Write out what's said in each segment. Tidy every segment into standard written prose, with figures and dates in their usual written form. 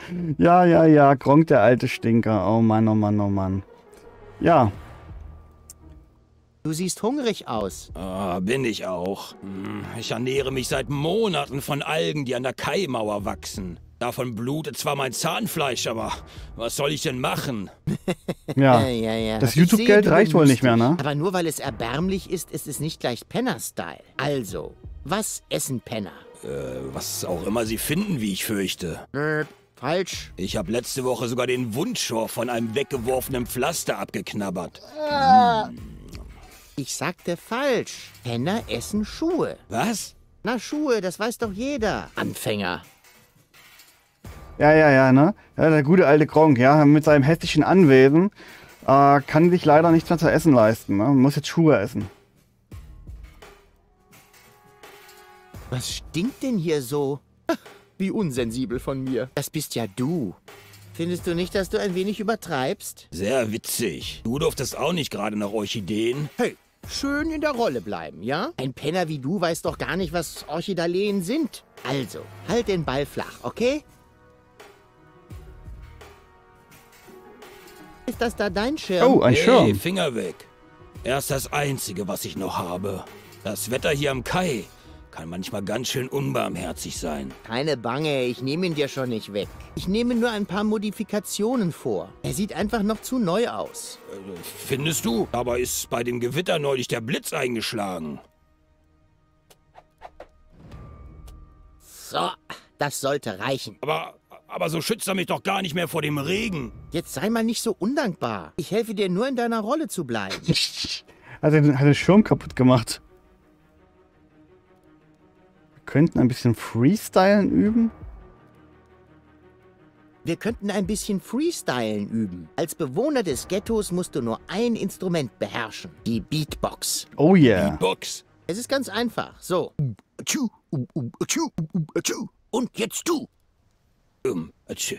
Ja, ja, ja, Gronk, der alte Stinker. Oh Mann, oh Mann, oh Mann. Ja, Du siehst hungrig aus. Ah, bin ich auch. Ich ernähre mich seit Monaten von Algen, die an der Kaimauer wachsen. Davon blutet zwar mein Zahnfleisch, aber was soll ich denn machen? ja. Ja. Das Ich sehe, YouTube-Geld du reicht wohl bemühst nicht mehr, dich. ne? Aber nur weil es erbärmlich ist, ist es nicht gleich Penner-Style. Also, was essen Penner? Was auch immer sie finden, wie ich fürchte. Falsch. Ich habe letzte Woche sogar den Wundschor von einem weggeworfenen Pflaster abgeknabbert. Ich sagte falsch. Penner essen Schuhe. Was? Na, Schuhe, das weiß doch jeder. Anfänger. Ja, ne? Ja, der gute alte Gronk, ja, mit seinem hässlichen Anwesen kann sich leider nichts mehr zu essen leisten, ne? Muss jetzt Schuhe essen. Was stinkt denn hier so? Ach, wie unsensibel von mir. Das bist ja du. Findest du nicht, dass du ein wenig übertreibst? Sehr witzig. Du durftest auch nicht gerade nach Orchideen. Hey, schön in der Rolle bleiben, ja? Ein Penner wie du weiß doch gar nicht, was Orchidaleen sind. Also, halt den Ball flach, okay? Ist das da dein Schirm? Oh, ein Hey, Schirm. Finger weg. Er ist das Einzige, was ich noch habe. Das Wetter hier am Kai kann manchmal ganz schön unbarmherzig sein. Keine Bange, ich nehme ihn dir schon nicht weg. Ich nehme nur ein paar Modifikationen vor. Er sieht einfach noch zu neu aus. Findest du? Dabei ist bei dem Gewitter neulich der Blitz eingeschlagen. So, das sollte reichen. Aber so schützt er mich doch gar nicht mehr vor dem Regen. Jetzt sei mal nicht so undankbar. Ich helfe dir nur, in deiner Rolle zu bleiben. Hat den Schirm kaputt gemacht. Wir könnten ein bisschen Freestylen üben. Wir könnten ein bisschen Freestylen üben. Als Bewohner des Ghettos musst du nur ein Instrument beherrschen. Die Beatbox. Oh yeah. Box. Es ist ganz einfach. So. Und jetzt du. Atsch.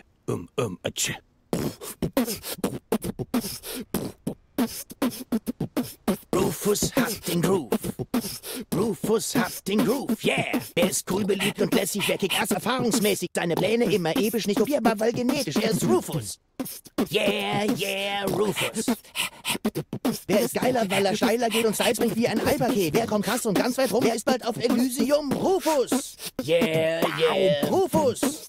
Rufus hat den Groove. Rufus hat den Groove, yeah. Er ist cool, beliebt und lässig, wer kickt erst erfahrungsmäßig. Seine Pläne immer episch, nicht kopierbar, weil genetisch. Er ist Rufus. Yeah, Rufus. Wer ist geiler, weil er steiler geht und Styles bringt wie ein Albaké? Wer kommt krass und ganz weit rum? Wer ist bald auf Elysium? Rufus. Yeah, Rufus.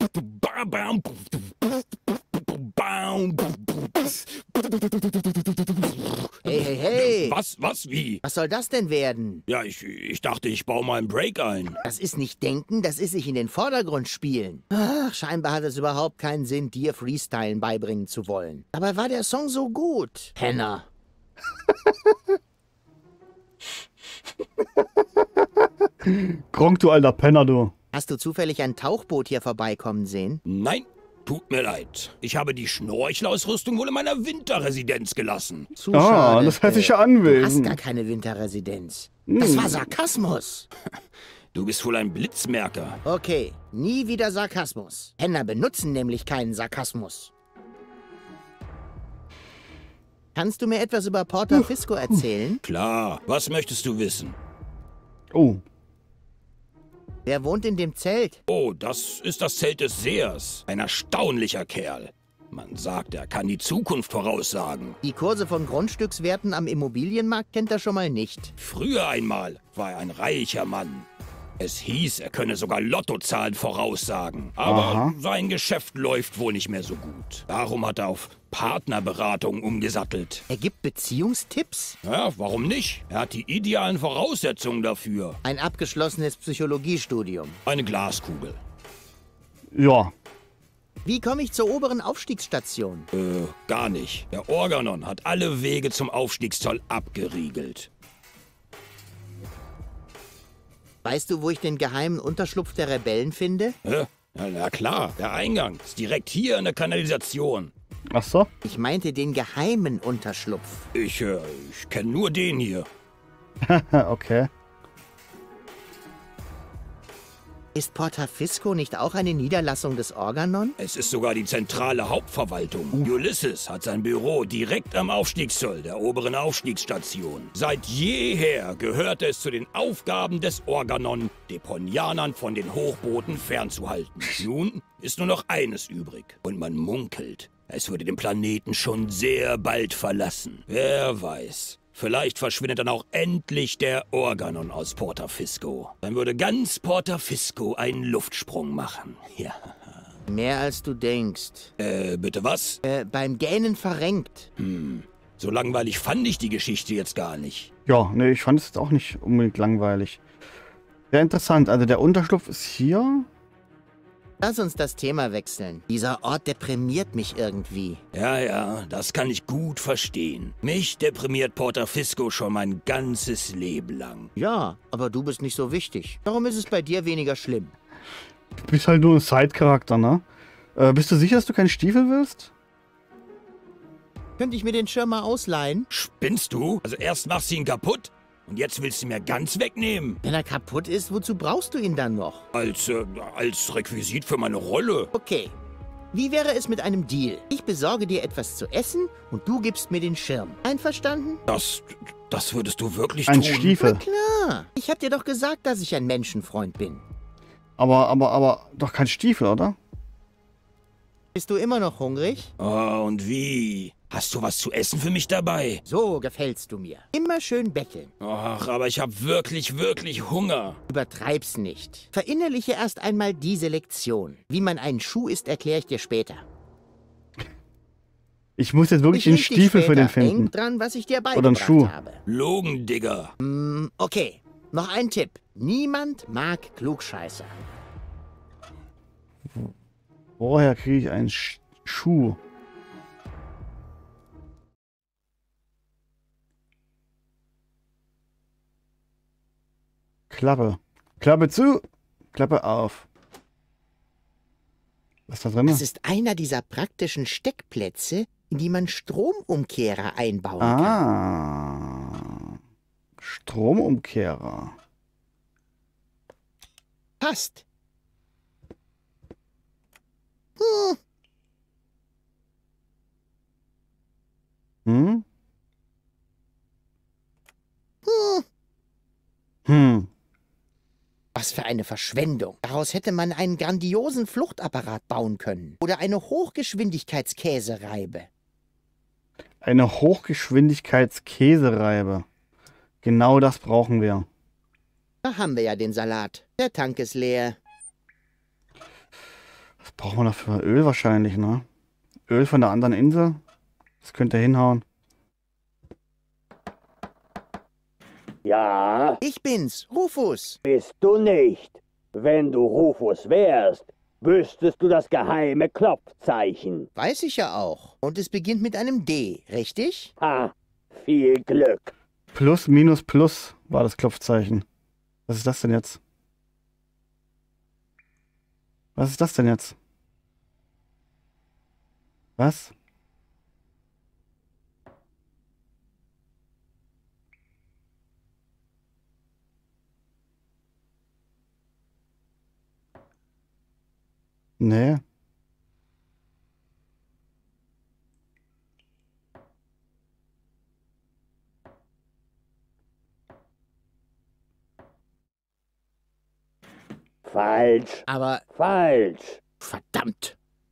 Hey. Was, wie? Was soll das denn werden? Ja, ich dachte, ich baue mal einen Break ein. Das ist nicht denken, das ist sich in den Vordergrund spielen. Ach, scheinbar hat es überhaupt keinen Sinn, dir Freestylen beibringen zu wollen. Aber war der Song so gut? Penner. Gronk, du alter Penner, du. Hast du zufällig ein Tauchboot hier vorbeikommen sehen? Nein, tut mir leid. Ich habe die Schnorchelausrüstung wohl in meiner Winterresidenz gelassen. Zu Ah, schade. das hässliche Du hast Anwesen. gar keine Winterresidenz. Das war Sarkasmus. Du bist wohl ein Blitzmerker. Okay, nie wieder Sarkasmus. Penner benutzen nämlich keinen Sarkasmus. Kannst du mir etwas über Porta Fisco erzählen? Klar, was möchtest du wissen? Oh, Wer wohnt in dem Zelt? Oh, das ist das Zelt des Sehers. Ein erstaunlicher Kerl. Man sagt, er kann die Zukunft voraussagen. Die Kurse von Grundstückswerten am Immobilienmarkt kennt er schon mal nicht. Früher einmal war er ein reicher Mann. Es hieß, er könne sogar Lottozahlen voraussagen. Aber Aha. sein Geschäft läuft wohl nicht mehr so gut. Darum hat er auf Partnerberatung umgesattelt. Er gibt Beziehungstipps? Ja, warum nicht? Er hat die idealen Voraussetzungen dafür. Ein abgeschlossenes Psychologiestudium. Eine Glaskugel. ja. Wie komme ich zur oberen Aufstiegsstation? Gar nicht. Der Organon hat alle Wege zum Aufstiegszoll abgeriegelt. Weißt du, wo ich den geheimen Unterschlupf der Rebellen finde? Hä? Na klar, der Eingang ist direkt hier in der Kanalisation. Ach so. Ich meinte den geheimen Unterschlupf. Ich kenne nur den hier. Okay. Ist Portafisco nicht auch eine Niederlassung des Organon? Es ist sogar die zentrale Hauptverwaltung. Ulysses hat sein Büro direkt am Aufstiegszoll, der oberen Aufstiegsstation. Seit jeher gehörte es zu den Aufgaben des Organon, Deponianern von den Hochbooten fernzuhalten. Nun ist nur noch eines übrig. Und man munkelt, es würde den Planeten schon sehr bald verlassen. Wer weiß. Vielleicht verschwindet dann auch endlich der Organon aus Portafisco. Dann würde ganz Portafisco einen Luftsprung machen. Ja. Mehr als du denkst. Bitte was? Beim Gähnen verrenkt. So langweilig fand ich die Geschichte jetzt gar nicht. Ja, nee, ich fand es jetzt auch nicht unbedingt langweilig. Sehr interessant. Also der Unterschlupf ist hier. Lass uns das Thema wechseln. Dieser Ort deprimiert mich irgendwie. Ja, das kann ich gut verstehen. Mich deprimiert Portafisco schon mein ganzes Leben lang. Ja, aber du bist nicht so wichtig. Darum ist es bei dir weniger schlimm. Du bist halt nur ein Side-Charakter, ne? Bist du sicher, dass du keinen Stiefel willst? Könnte ich mir den Schirm mal ausleihen? Spinnst du? Also erst machst du ihn kaputt und jetzt willst du ihn mir ganz wegnehmen. Wenn er kaputt ist, wozu brauchst du ihn dann noch? Als Requisit für meine Rolle. Okay. Wie wäre es mit einem Deal? Ich besorge dir etwas zu essen und du gibst mir den Schirm. Einverstanden? Das würdest du wirklich Ein tun? Stiefel. Klar. Ich hab dir doch gesagt, dass ich ein Menschenfreund bin. Aber doch kein Stiefel, oder? Bist du immer noch hungrig? Oh, und wie? Hast du was zu essen für mich dabei? So gefällst du mir. Immer schön betteln. Ach, aber ich habe wirklich, wirklich Hunger. Übertreib's nicht. Verinnerliche erst einmal diese Lektion. Wie man einen Schuh isst, erkläre ich dir später. Ich muss jetzt wirklich den leg dich Stiefel für den später. Denk finden. dran, was ich dir Oder einen beigebracht Schuh. habe. Logen, Digga. Okay, noch ein Tipp. Niemand mag Klugscheißer. Woher kriege ich einen Schuh? Klappe. Klappe zu. Klappe auf. Was ist da drin? Das ist einer dieser praktischen Steckplätze, in die man Stromumkehrer einbauen kann. Ah. Stromumkehrer. Passt. Hm? Hm. Was für eine Verschwendung. Daraus hätte man einen grandiosen Fluchtapparat bauen können. Oder eine Hochgeschwindigkeitskäsereibe. Eine Hochgeschwindigkeitskäsereibe. Genau das brauchen wir. Da haben wir ja den Salat. Der Tank ist leer. Was brauchen wir noch für Öl wahrscheinlich, ne? Öl von der anderen Insel? Das könnte hinhauen. Ja, Ich bin's, Rufus. bist du nicht. Wenn du Rufus wärst, wüsstest du das geheime Klopfzeichen. Weiß ich ja auch. Und es beginnt mit einem D, richtig? Ha, viel Glück. Plus, minus, plus war das Klopfzeichen. Was ist das denn jetzt? Was ist das denn jetzt? Was? Nee. Falsch, Aber falsch. verdammt.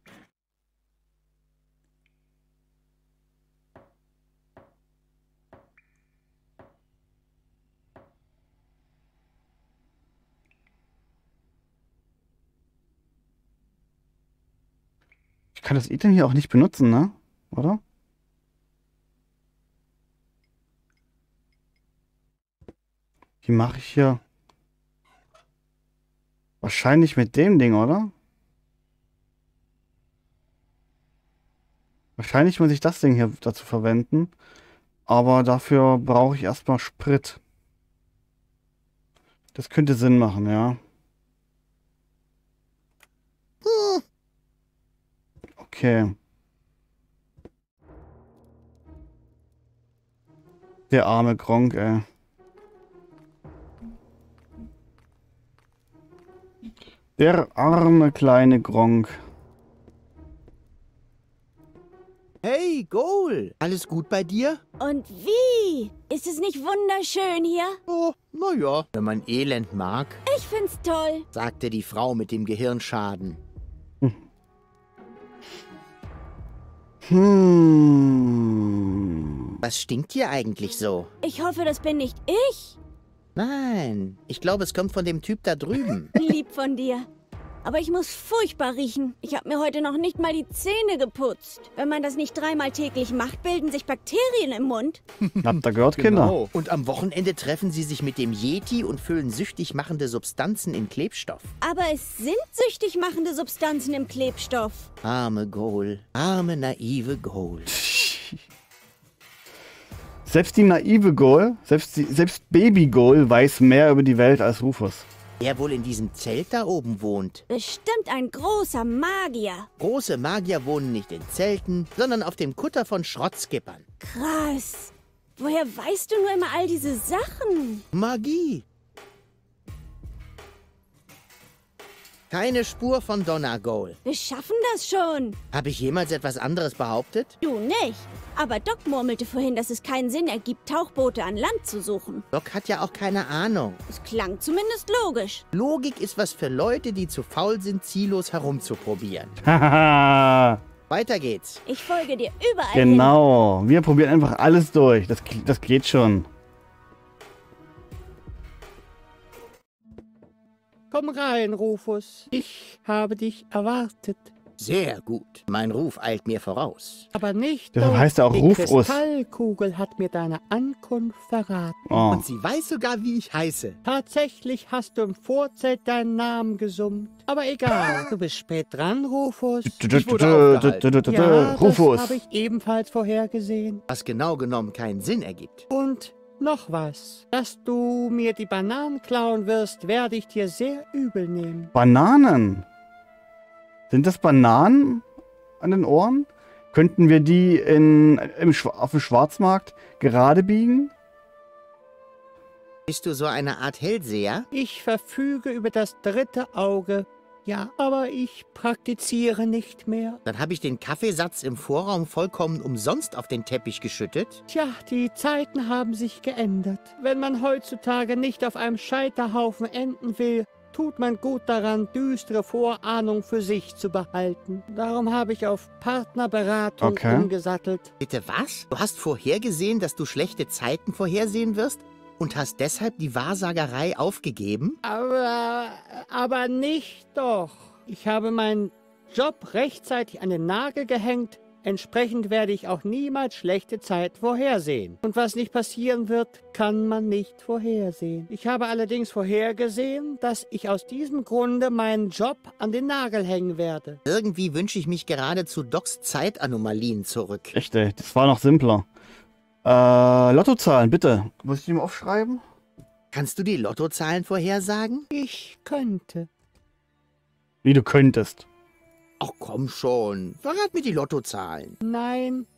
Ich kann das Item hier auch nicht benutzen, ne? Oder? Wie mache ich hier? Wahrscheinlich mit dem Ding, oder? Wahrscheinlich muss ich das Ding hier dazu verwenden. Aber dafür brauche ich erstmal Sprit. Das könnte Sinn machen, ja. Okay. Der arme Gronkh, ey. Der arme kleine Gronk. Hey, Goal. Alles gut bei dir? Und wie? Ist es nicht wunderschön hier? Oh, naja. Wenn man Elend mag, Ich find's toll. sagte die Frau mit dem Gehirnschaden. Was stinkt hier eigentlich so? Ich hoffe, das bin nicht ich. Nein, ich glaube, es kommt von dem Typ da drüben. Lieb von dir. Aber ich muss furchtbar riechen. Ich habe mir heute noch nicht mal die Zähne geputzt. Wenn man das nicht 3-mal täglich macht, bilden sich Bakterien im Mund. Habt ihr gehört, Kinder? Genau. Und am Wochenende treffen sie sich mit dem Yeti und füllen süchtig machende Substanzen in Klebstoff. Aber es sind süchtig machende Substanzen im Klebstoff. Arme Goal, arme naive Goal. Selbst die naive Goal, selbst Baby Goal weiß mehr über die Welt als Rufus. Wer wohl in diesem Zelt da oben wohnt? Bestimmt ein großer Magier. Große Magier wohnen nicht in Zelten, sondern auf dem Kutter von Schrottskippern. Krass. Woher weißt du nur immer all diese Sachen? Magie. Keine Spur von Donnergoal. Wir schaffen das schon. Habe ich jemals etwas anderes behauptet? Du nicht. Aber Doc murmelte vorhin, dass es keinen Sinn ergibt, Tauchboote an Land zu suchen. Doc hat ja auch keine Ahnung. Es klang zumindest logisch. Logik ist was für Leute, die zu faul sind, ziellos herumzuprobieren. Haha. Weiter geht's. Ich folge dir überall hin. Genau. Wir probieren einfach alles durch. Das geht schon. Komm rein, Rufus. Ich habe dich erwartet. Sehr gut. Mein Ruf eilt mir voraus. Aber nicht Deshalb doch. heißt er auch Die Rufus. Kristallkugel hat mir deine Ankunft verraten. Oh. Und sie weiß sogar, wie ich heiße. Tatsächlich hast du im Vorzelt deinen Namen gesummt. Aber egal, du bist spät dran, Rufus. Ich wurde aufgehalten. Ja, das Rufus. habe ich ebenfalls vorhergesehen. Was genau genommen keinen Sinn ergibt. Und noch was. Dass du mir die Bananen klauen wirst, werde ich dir sehr übel nehmen. Bananen. Sind das Bananen an den Ohren? Könnten wir die auf dem Schwarzmarkt gerade biegen? Bist du so eine Art Hellseher? Ich verfüge über das 3. Auge. Ja, aber ich praktiziere nicht mehr. Dann habe ich den Kaffeesatz im Vorraum vollkommen umsonst auf den Teppich geschüttet. Tja, die Zeiten haben sich geändert. Wenn man heutzutage nicht auf einem Scheiterhaufen enden will, tut man gut daran, düstere Vorahnung für sich zu behalten. Darum habe ich auf Partnerberatung umgesattelt. Bitte was? Du hast vorhergesehen, dass du schlechte Zeiten vorhersehen wirst? Und hast deshalb die Wahrsagerei aufgegeben? Aber nicht doch. Ich habe meinen Job rechtzeitig an den Nagel gehängt. Entsprechend werde ich auch niemals schlechte Zeit vorhersehen. Und was nicht passieren wird, kann man nicht vorhersehen. Ich habe allerdings vorhergesehen, dass ich aus diesem Grunde meinen Job an den Nagel hängen werde. Irgendwie wünsche ich mich gerade zu Docs Zeitanomalien zurück. Echt, ey. Das war noch simpler. Lottozahlen, bitte. Muss ich die mal aufschreiben? Kannst du die Lottozahlen vorhersagen? Ich könnte. Wie du könntest. Ach komm schon, verrat mir die Lottozahlen. Nein,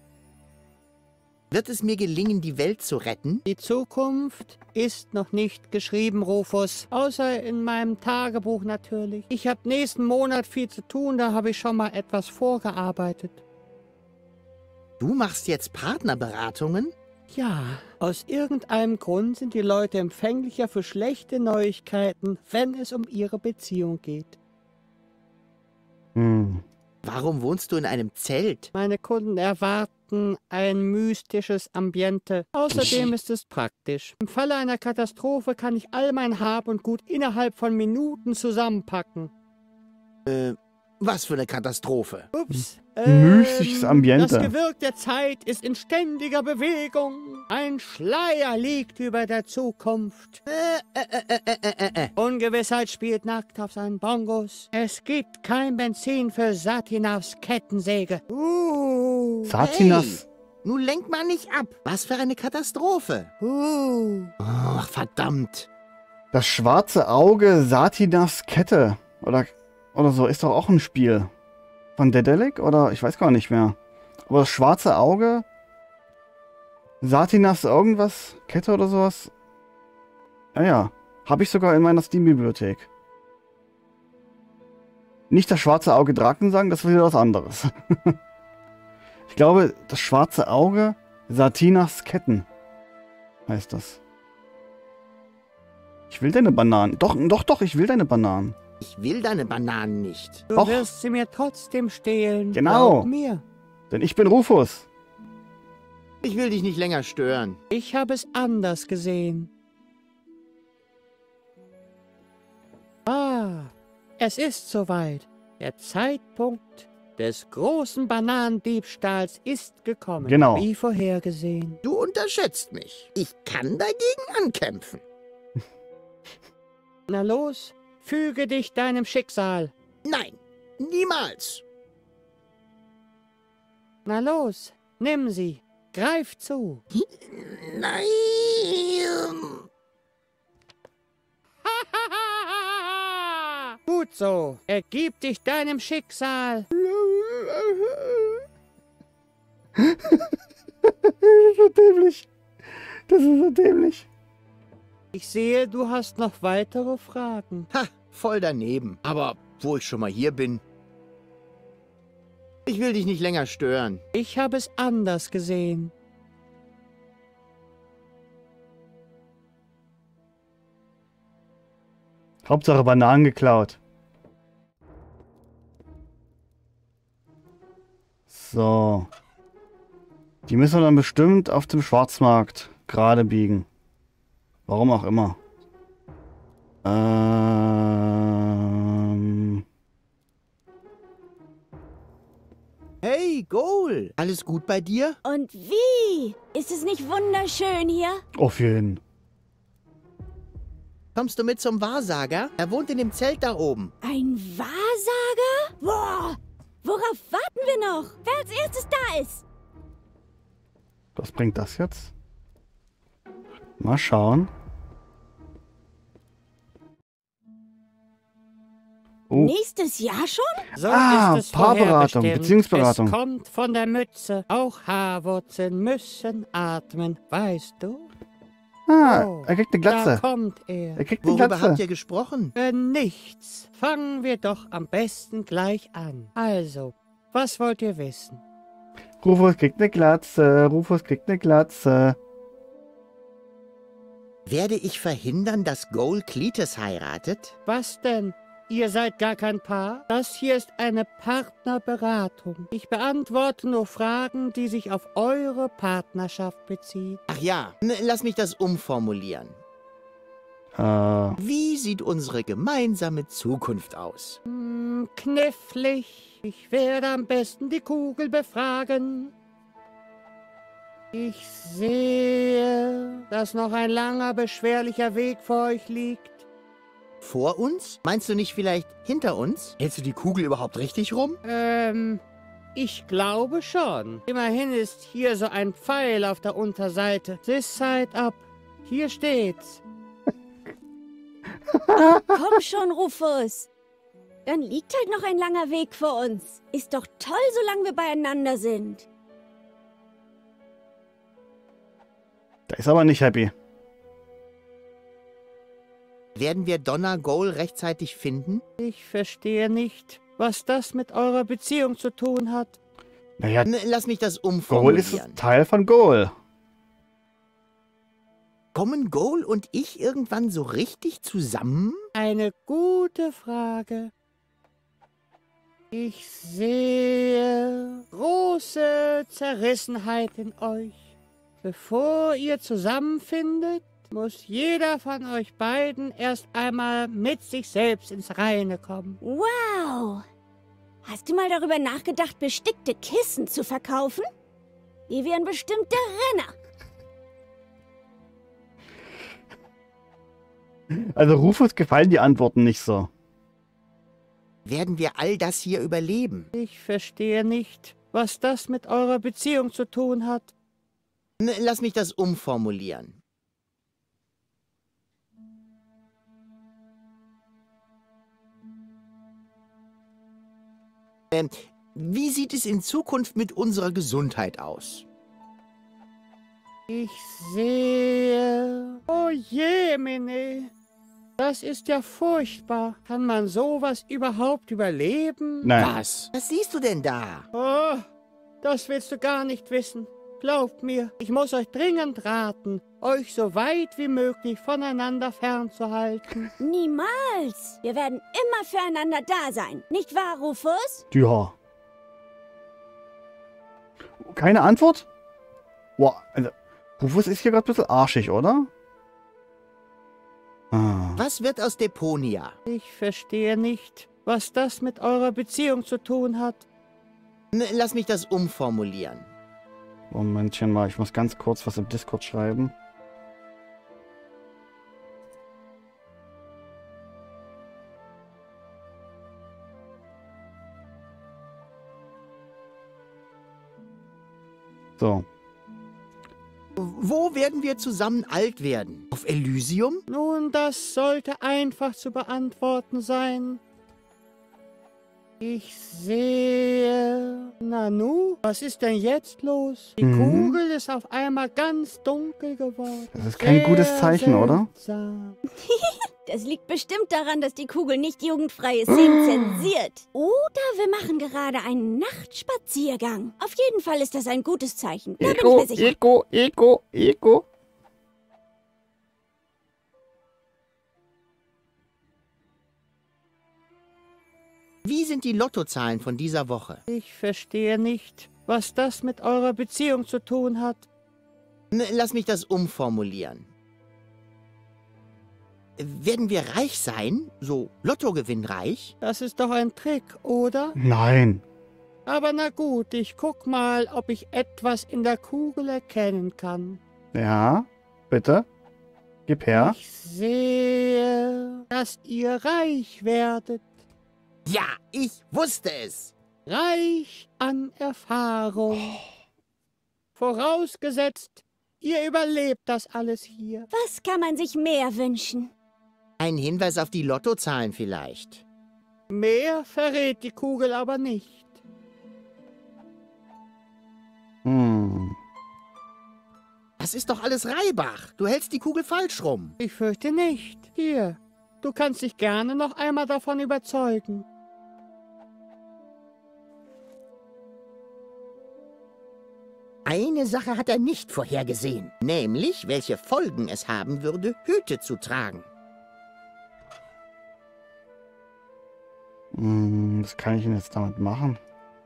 Wird es mir gelingen, die Welt zu retten? die Zukunft ist noch nicht geschrieben, Rufus. Außer in meinem Tagebuch natürlich. Ich habe nächsten Monat viel zu tun, da habe ich schon mal etwas vorgearbeitet. Du machst jetzt Partnerberatungen? Ja, aus irgendeinem Grund sind die Leute empfänglicher für schlechte Neuigkeiten, wenn es um ihre Beziehung geht. Hm. Warum wohnst du in einem Zelt? Meine Kunden erwarten ein mystisches Ambiente. Außerdem ist es praktisch. Im Falle einer Katastrophe kann ich all mein Hab und Gut innerhalb von Minuten zusammenpacken. Was für eine Katastrophe. Ups. Mystisches Ambiente. Das Gewirk der Zeit ist in ständiger Bewegung. Ein Schleier liegt über der Zukunft. Ungewissheit spielt nackt auf seinen Bongos. Es gibt kein Benzin für Satinas Kettensäge. Satinas. Hey, nun lenk mal nicht ab. Was für eine Katastrophe. Ach, verdammt. Das schwarze Auge Satinas Kette. Oder so, ist doch auch ein Spiel. Von Dedelic? Oder ich weiß gar nicht mehr. Aber das schwarze Auge. Satinas irgendwas? Kette oder sowas? Ja. Habe ich sogar in meiner Steam-Bibliothek. Nicht das schwarze Auge Drakensang, das ist wieder was anderes. Ich glaube, das schwarze Auge Satinas Ketten heißt das. Ich will deine Bananen. Doch, ich will deine Bananen. Ich will deine Bananen nicht. Du Och. wirst sie mir trotzdem stehlen. Genau. Glaub mir. Denn ich bin Rufus. Ich will dich nicht länger stören. Ich habe es anders gesehen. Ah, es ist soweit. Der Zeitpunkt des großen Bananendiebstahls ist gekommen. Genau. Wie vorhergesehen. Du unterschätzt mich. Ich kann dagegen ankämpfen. Na los, füge dich deinem Schicksal. Nein, niemals. Na los, nimm sie. Greif zu. Nein. Gut so. Ergib dich deinem Schicksal. Das ist so dämlich. Das ist so dämlich. Ich sehe, du hast noch weitere Fragen. Ha, voll daneben. Aber wo ich schon mal hier bin. Ich will dich nicht länger stören. Ich habe es anders gesehen. Hauptsache Bananen geklaut. So. Die müssen wir dann bestimmt auf dem Schwarzmarkt gerade biegen. Warum auch immer. Hey, Goal. Alles gut bei dir? Und wie? Ist es nicht wunderschön hier? Auf jeden. Kommst du mit zum Wahrsager? Er wohnt in dem Zelt da oben. Ein Wahrsager? Boah, worauf warten wir noch? Wer als erstes da ist? Was bringt das jetzt? Mal schauen. Oh. Nächstes Jahr schon? So Ah, ist es Paarberatung, vorherbestimmt. Beziehungsberatung. Es kommt von der Mütze. Auch Haarwurzeln müssen atmen, weißt du? Ah, Oh, er kriegt eine Da Glatze. kommt er. Er kriegt eine Worüber habt Glatze. ihr gesprochen? Nichts. Fangen wir doch am besten gleich an. Also, was wollt ihr wissen? Rufus kriegt eine Glatze. Rufus kriegt eine Glatze. Werde ich verhindern, dass Goal Cletus heiratet? Was denn? Ihr seid gar kein Paar? Das hier ist eine Partnerberatung. Ich beantworte nur Fragen, die sich auf eure Partnerschaft beziehen. Ach ja, lass mich das umformulieren. Wie sieht unsere gemeinsame Zukunft aus? Knifflig. Ich werde am besten die Kugel befragen. Ich sehe, dass noch ein langer, beschwerlicher Weg vor euch liegt. Vor uns? Meinst du nicht vielleicht hinter uns? Hältst du die Kugel überhaupt richtig rum? Ich glaube schon. Immerhin ist hier so ein Pfeil auf der Unterseite. This side up. Hier steht's. Komm schon, Rufus. Dann liegt halt noch ein langer Weg vor uns. Ist doch toll, solange wir beieinander sind. Der ist aber nicht happy. Werden wir Donna Goal rechtzeitig finden? Ich verstehe nicht, was das mit eurer Beziehung zu tun hat. Naja, Lass mich das Goal umformulieren. ist Teil von Goal. Kommen Goal und ich irgendwann so richtig zusammen? Eine gute Frage. Ich sehe große Zerrissenheit in euch. Bevor ihr zusammenfindet, muss jeder von euch beiden erst einmal mit sich selbst ins Reine kommen. Wow. Hast du mal darüber nachgedacht, bestickte Kissen zu verkaufen? Die wären bestimmt der Renner. Also Rufus gefallen die Antworten nicht so. Werden wir all das hier überleben? Ich verstehe nicht, was das mit eurer Beziehung zu tun hat. Lass mich das umformulieren. Wie sieht es in Zukunft mit unserer Gesundheit aus? Ich sehe... Oh je, Mene. Das ist ja furchtbar. Kann man sowas überhaupt überleben? Nein. Was? Was siehst du denn da? Oh, das willst du gar nicht wissen. Glaubt mir, ich muss euch dringend raten, euch so weit wie möglich voneinander fernzuhalten. Niemals. Wir werden immer füreinander da sein. Nicht wahr, Rufus? Ja. Keine Antwort? Boah, also, Rufus ist hier gerade ein bisschen arschig, oder? Ah. Was wird aus Deponia? Ich verstehe nicht, was das mit eurer Beziehung zu tun hat. Lass mich das umformulieren. Momentchen mal, ich muss ganz kurz was im Discord schreiben. So. Wo werden wir zusammen alt werden? Auf Elysium? Nun, das sollte einfach zu beantworten sein. Ich sehe... Nanu, was ist denn jetzt los? Die Kugel ist auf einmal ganz dunkel geworden. Das ist kein gutes Zeichen, oder? Seltsam. Das liegt bestimmt daran, dass die Kugel nicht jugendfreie Szenen zensiert. Oder wir machen gerade einen Nachtspaziergang. Auf jeden Fall ist das ein gutes Zeichen. Da bin ich mir sicher. Ego. Wie sind die Lottozahlen von dieser Woche? Ich verstehe nicht, was das mit eurer Beziehung zu tun hat. Lass mich das umformulieren. Werden wir reich sein? So Lottogewinnreich? Das ist doch ein Trick, oder? Nein. Aber na gut, ich guck mal, ob ich etwas in der Kugel erkennen kann. Ja, bitte. Gib her. Ich sehe, dass ihr reich werdet. Ja, ich wusste es. Reich an Erfahrung. Vorausgesetzt, ihr überlebt das alles hier. Was kann man sich mehr wünschen? Ein Hinweis auf die Lottozahlen vielleicht. Mehr verrät die Kugel aber nicht. Das ist doch alles Reibach. Du hältst die Kugel falsch rum. Ich fürchte nicht. Hier, du kannst dich gerne noch einmal davon überzeugen. Eine Sache hat er nicht vorhergesehen, nämlich welche Folgen es haben würde, Hüte zu tragen. Was kann ich denn jetzt damit machen?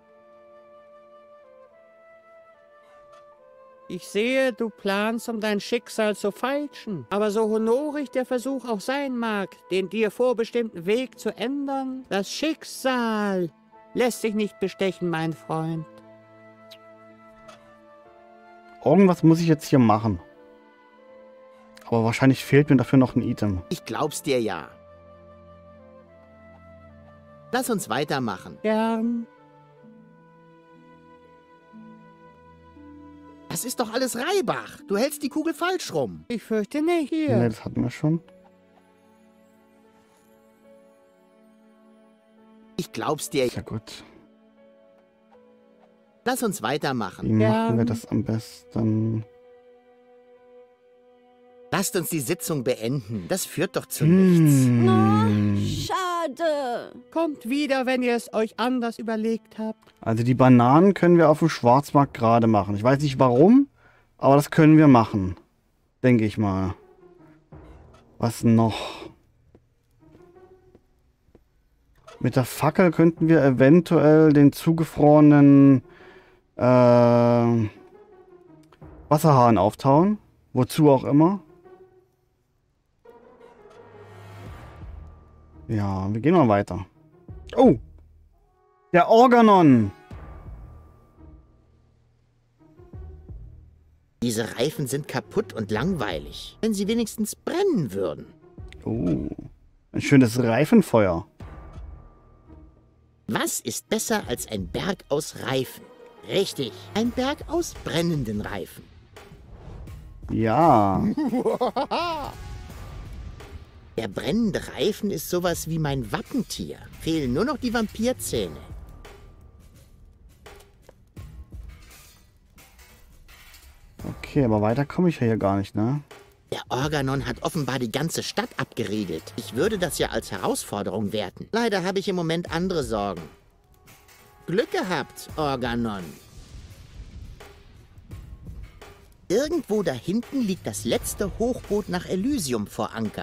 Ich sehe, du planst, um dein Schicksal zu feilschen. Aber so honorig der Versuch auch sein mag, den dir vorbestimmten Weg zu ändern, das Schicksal lässt sich nicht bestechen, mein Freund. Irgendwas muss ich jetzt hier machen. Aber wahrscheinlich fehlt mir dafür noch ein Item. Ich glaub's dir ja. Lass uns weitermachen. Gern. Das ist doch alles Reibach. Du hältst die Kugel falsch rum. Ich fürchte nicht. Hier. Ne, das hatten wir schon. Ich glaub's dir. Ja gut. Lass uns Wie weitermachen. machen wir das am besten? Lasst uns die Sitzung beenden. Das führt doch zu nichts. Schade. Kommt wieder, wenn ihr es euch anders überlegt habt. Also die Bananen können wir auf dem Schwarzmarkt gerade machen. Ich weiß nicht warum, aber das können wir machen. Denke ich mal. Was noch? Mit der Fackel könnten wir eventuell den zugefrorenen Wasserhahn auftauen. Wozu auch immer. Ja, wir gehen mal weiter. Oh! Der Organon! Diese Reifen sind kaputt und langweilig. Wenn sie wenigstens brennen würden. Oh, ein schönes Reifenfeuer. Was ist besser als ein Berg aus Reifen? Richtig, ein Berg aus brennenden Reifen. Ja. Der brennende Reifen ist sowas wie mein Wappentier. Fehlen nur noch die Vampirzähne. Okay, aber weiter komme ich ja hier gar nicht, ne? Der Organon hat offenbar die ganze Stadt abgeriegelt. Ich würde das ja als Herausforderung werten. Leider habe ich im Moment andere Sorgen. Glück gehabt, Organon. Irgendwo da hinten liegt das letzte Hochboot nach Elysium vor Anker.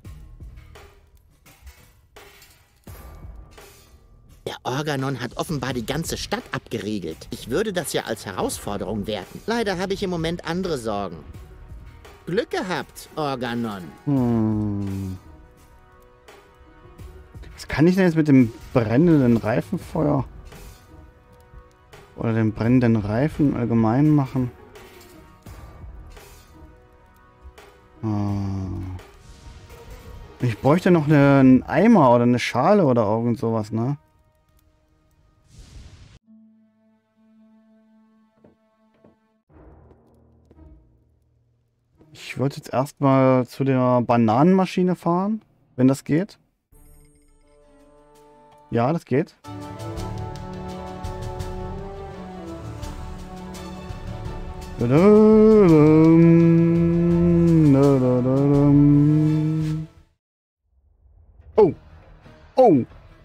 Der Organon hat offenbar die ganze Stadt abgeriegelt. Ich würde das ja als Herausforderung werten. Leider habe ich im Moment andere Sorgen. Glück gehabt, Organon. Was kann ich denn jetzt mit dem brennenden Reifenfeuer oder dem brennenden Reifen allgemein machen? Ich bräuchte noch einen Eimer oder eine Schale oder irgend sowas, ne? Ich würde jetzt erstmal zu der Bananenmaschine fahren, wenn das geht. Ja, das geht. Oh. Oh.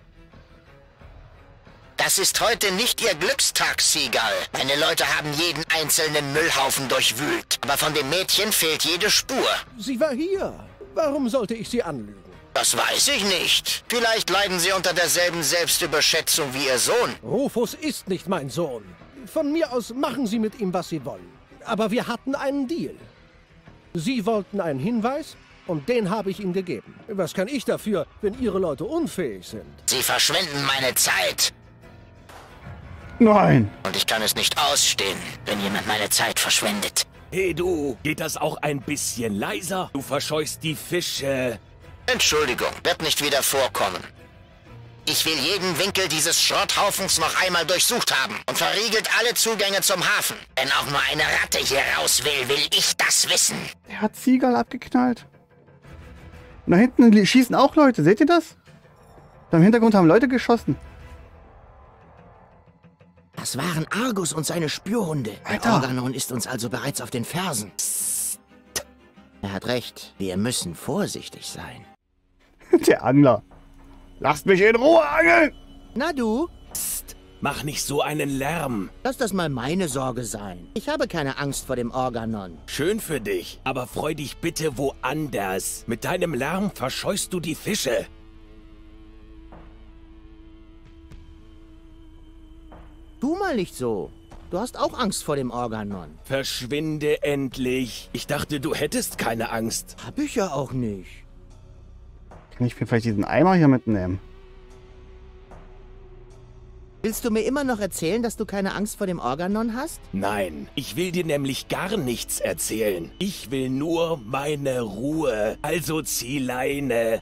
Das ist heute nicht Ihr Glückstag, Seagull. Meine Leute haben jeden einzelnen Müllhaufen durchwühlt. Aber von dem Mädchen fehlt jede Spur. Sie war hier. Warum sollte ich sie anlügen? Das weiß ich nicht. Vielleicht leiden Sie unter derselben Selbstüberschätzung wie Ihr Sohn. Rufus ist nicht mein Sohn. Von mir aus machen Sie mit ihm, was Sie wollen. Aber wir hatten einen Deal. Sie wollten einen Hinweis und den habe ich ihm gegeben. Was kann ich dafür, wenn Ihre Leute unfähig sind? Sie verschwenden meine Zeit. Nein. Und ich kann es nicht ausstehen, wenn jemand meine Zeit verschwendet. Hey du, geht das auch ein bisschen leiser? Du verscheust die Fische. Entschuldigung, wird nicht wieder vorkommen. Ich will jeden Winkel dieses Schrotthaufens noch einmal durchsucht haben und verriegelt alle Zugänge zum Hafen. Wenn auch nur eine Ratte hier raus will ich das wissen. Er hat Seagull abgeknallt. Und da hinten schießen auch Leute. Seht ihr das? Da im Hintergrund haben Leute geschossen. Das waren Argus und seine Spürhunde. Alter. Der Organon ist uns also bereits auf den Fersen. Psst. Er hat recht. Wir müssen vorsichtig sein. Der Angler. Lasst mich in Ruhe angeln! Na du? Psst, mach nicht so einen Lärm. Lass das mal meine Sorge sein. Ich habe keine Angst vor dem Organon. Schön für dich, aber freu dich bitte woanders. Mit deinem Lärm verscheust du die Fische. Tu mal nicht so. Du hast auch Angst vor dem Organon. Verschwinde endlich. Ich dachte, du hättest keine Angst. Hab ich ja auch nicht. Kann ich mir vielleicht diesen Eimer hier mitnehmen? Willst du mir immer noch erzählen, dass du keine Angst vor dem Organon hast? Nein, ich will dir nämlich gar nichts erzählen. Ich will nur meine Ruhe. Also zieh Leine.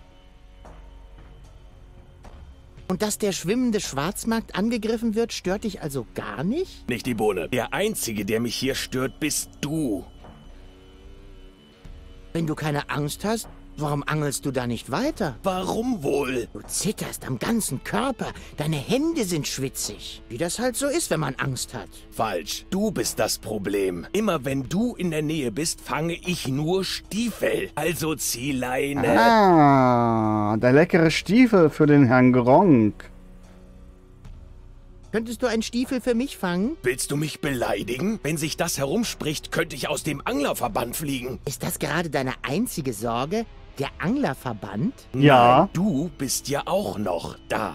Und dass der schwimmende Schwarzmarkt angegriffen wird, stört dich also gar nicht? Nicht die Bohne. Der Einzige, der mich hier stört, bist du. Wenn du keine Angst hast, warum angelst du da nicht weiter? Warum wohl? Du zitterst am ganzen Körper, deine Hände sind schwitzig. Wie das halt so ist, wenn man Angst hat. Falsch. Du bist das Problem. Immer wenn du in der Nähe bist, fange ich nur Stiefel. Also zieh Leine. Ah, der leckere Stiefel für den Herrn Gronk. Könntest du einen Stiefel für mich fangen? Willst du mich beleidigen? Wenn sich das herumspricht, könnte ich aus dem Anglerverband fliegen. Ist das gerade deine einzige Sorge? Der Anglerverband? Ja. Nein, du bist ja auch noch da.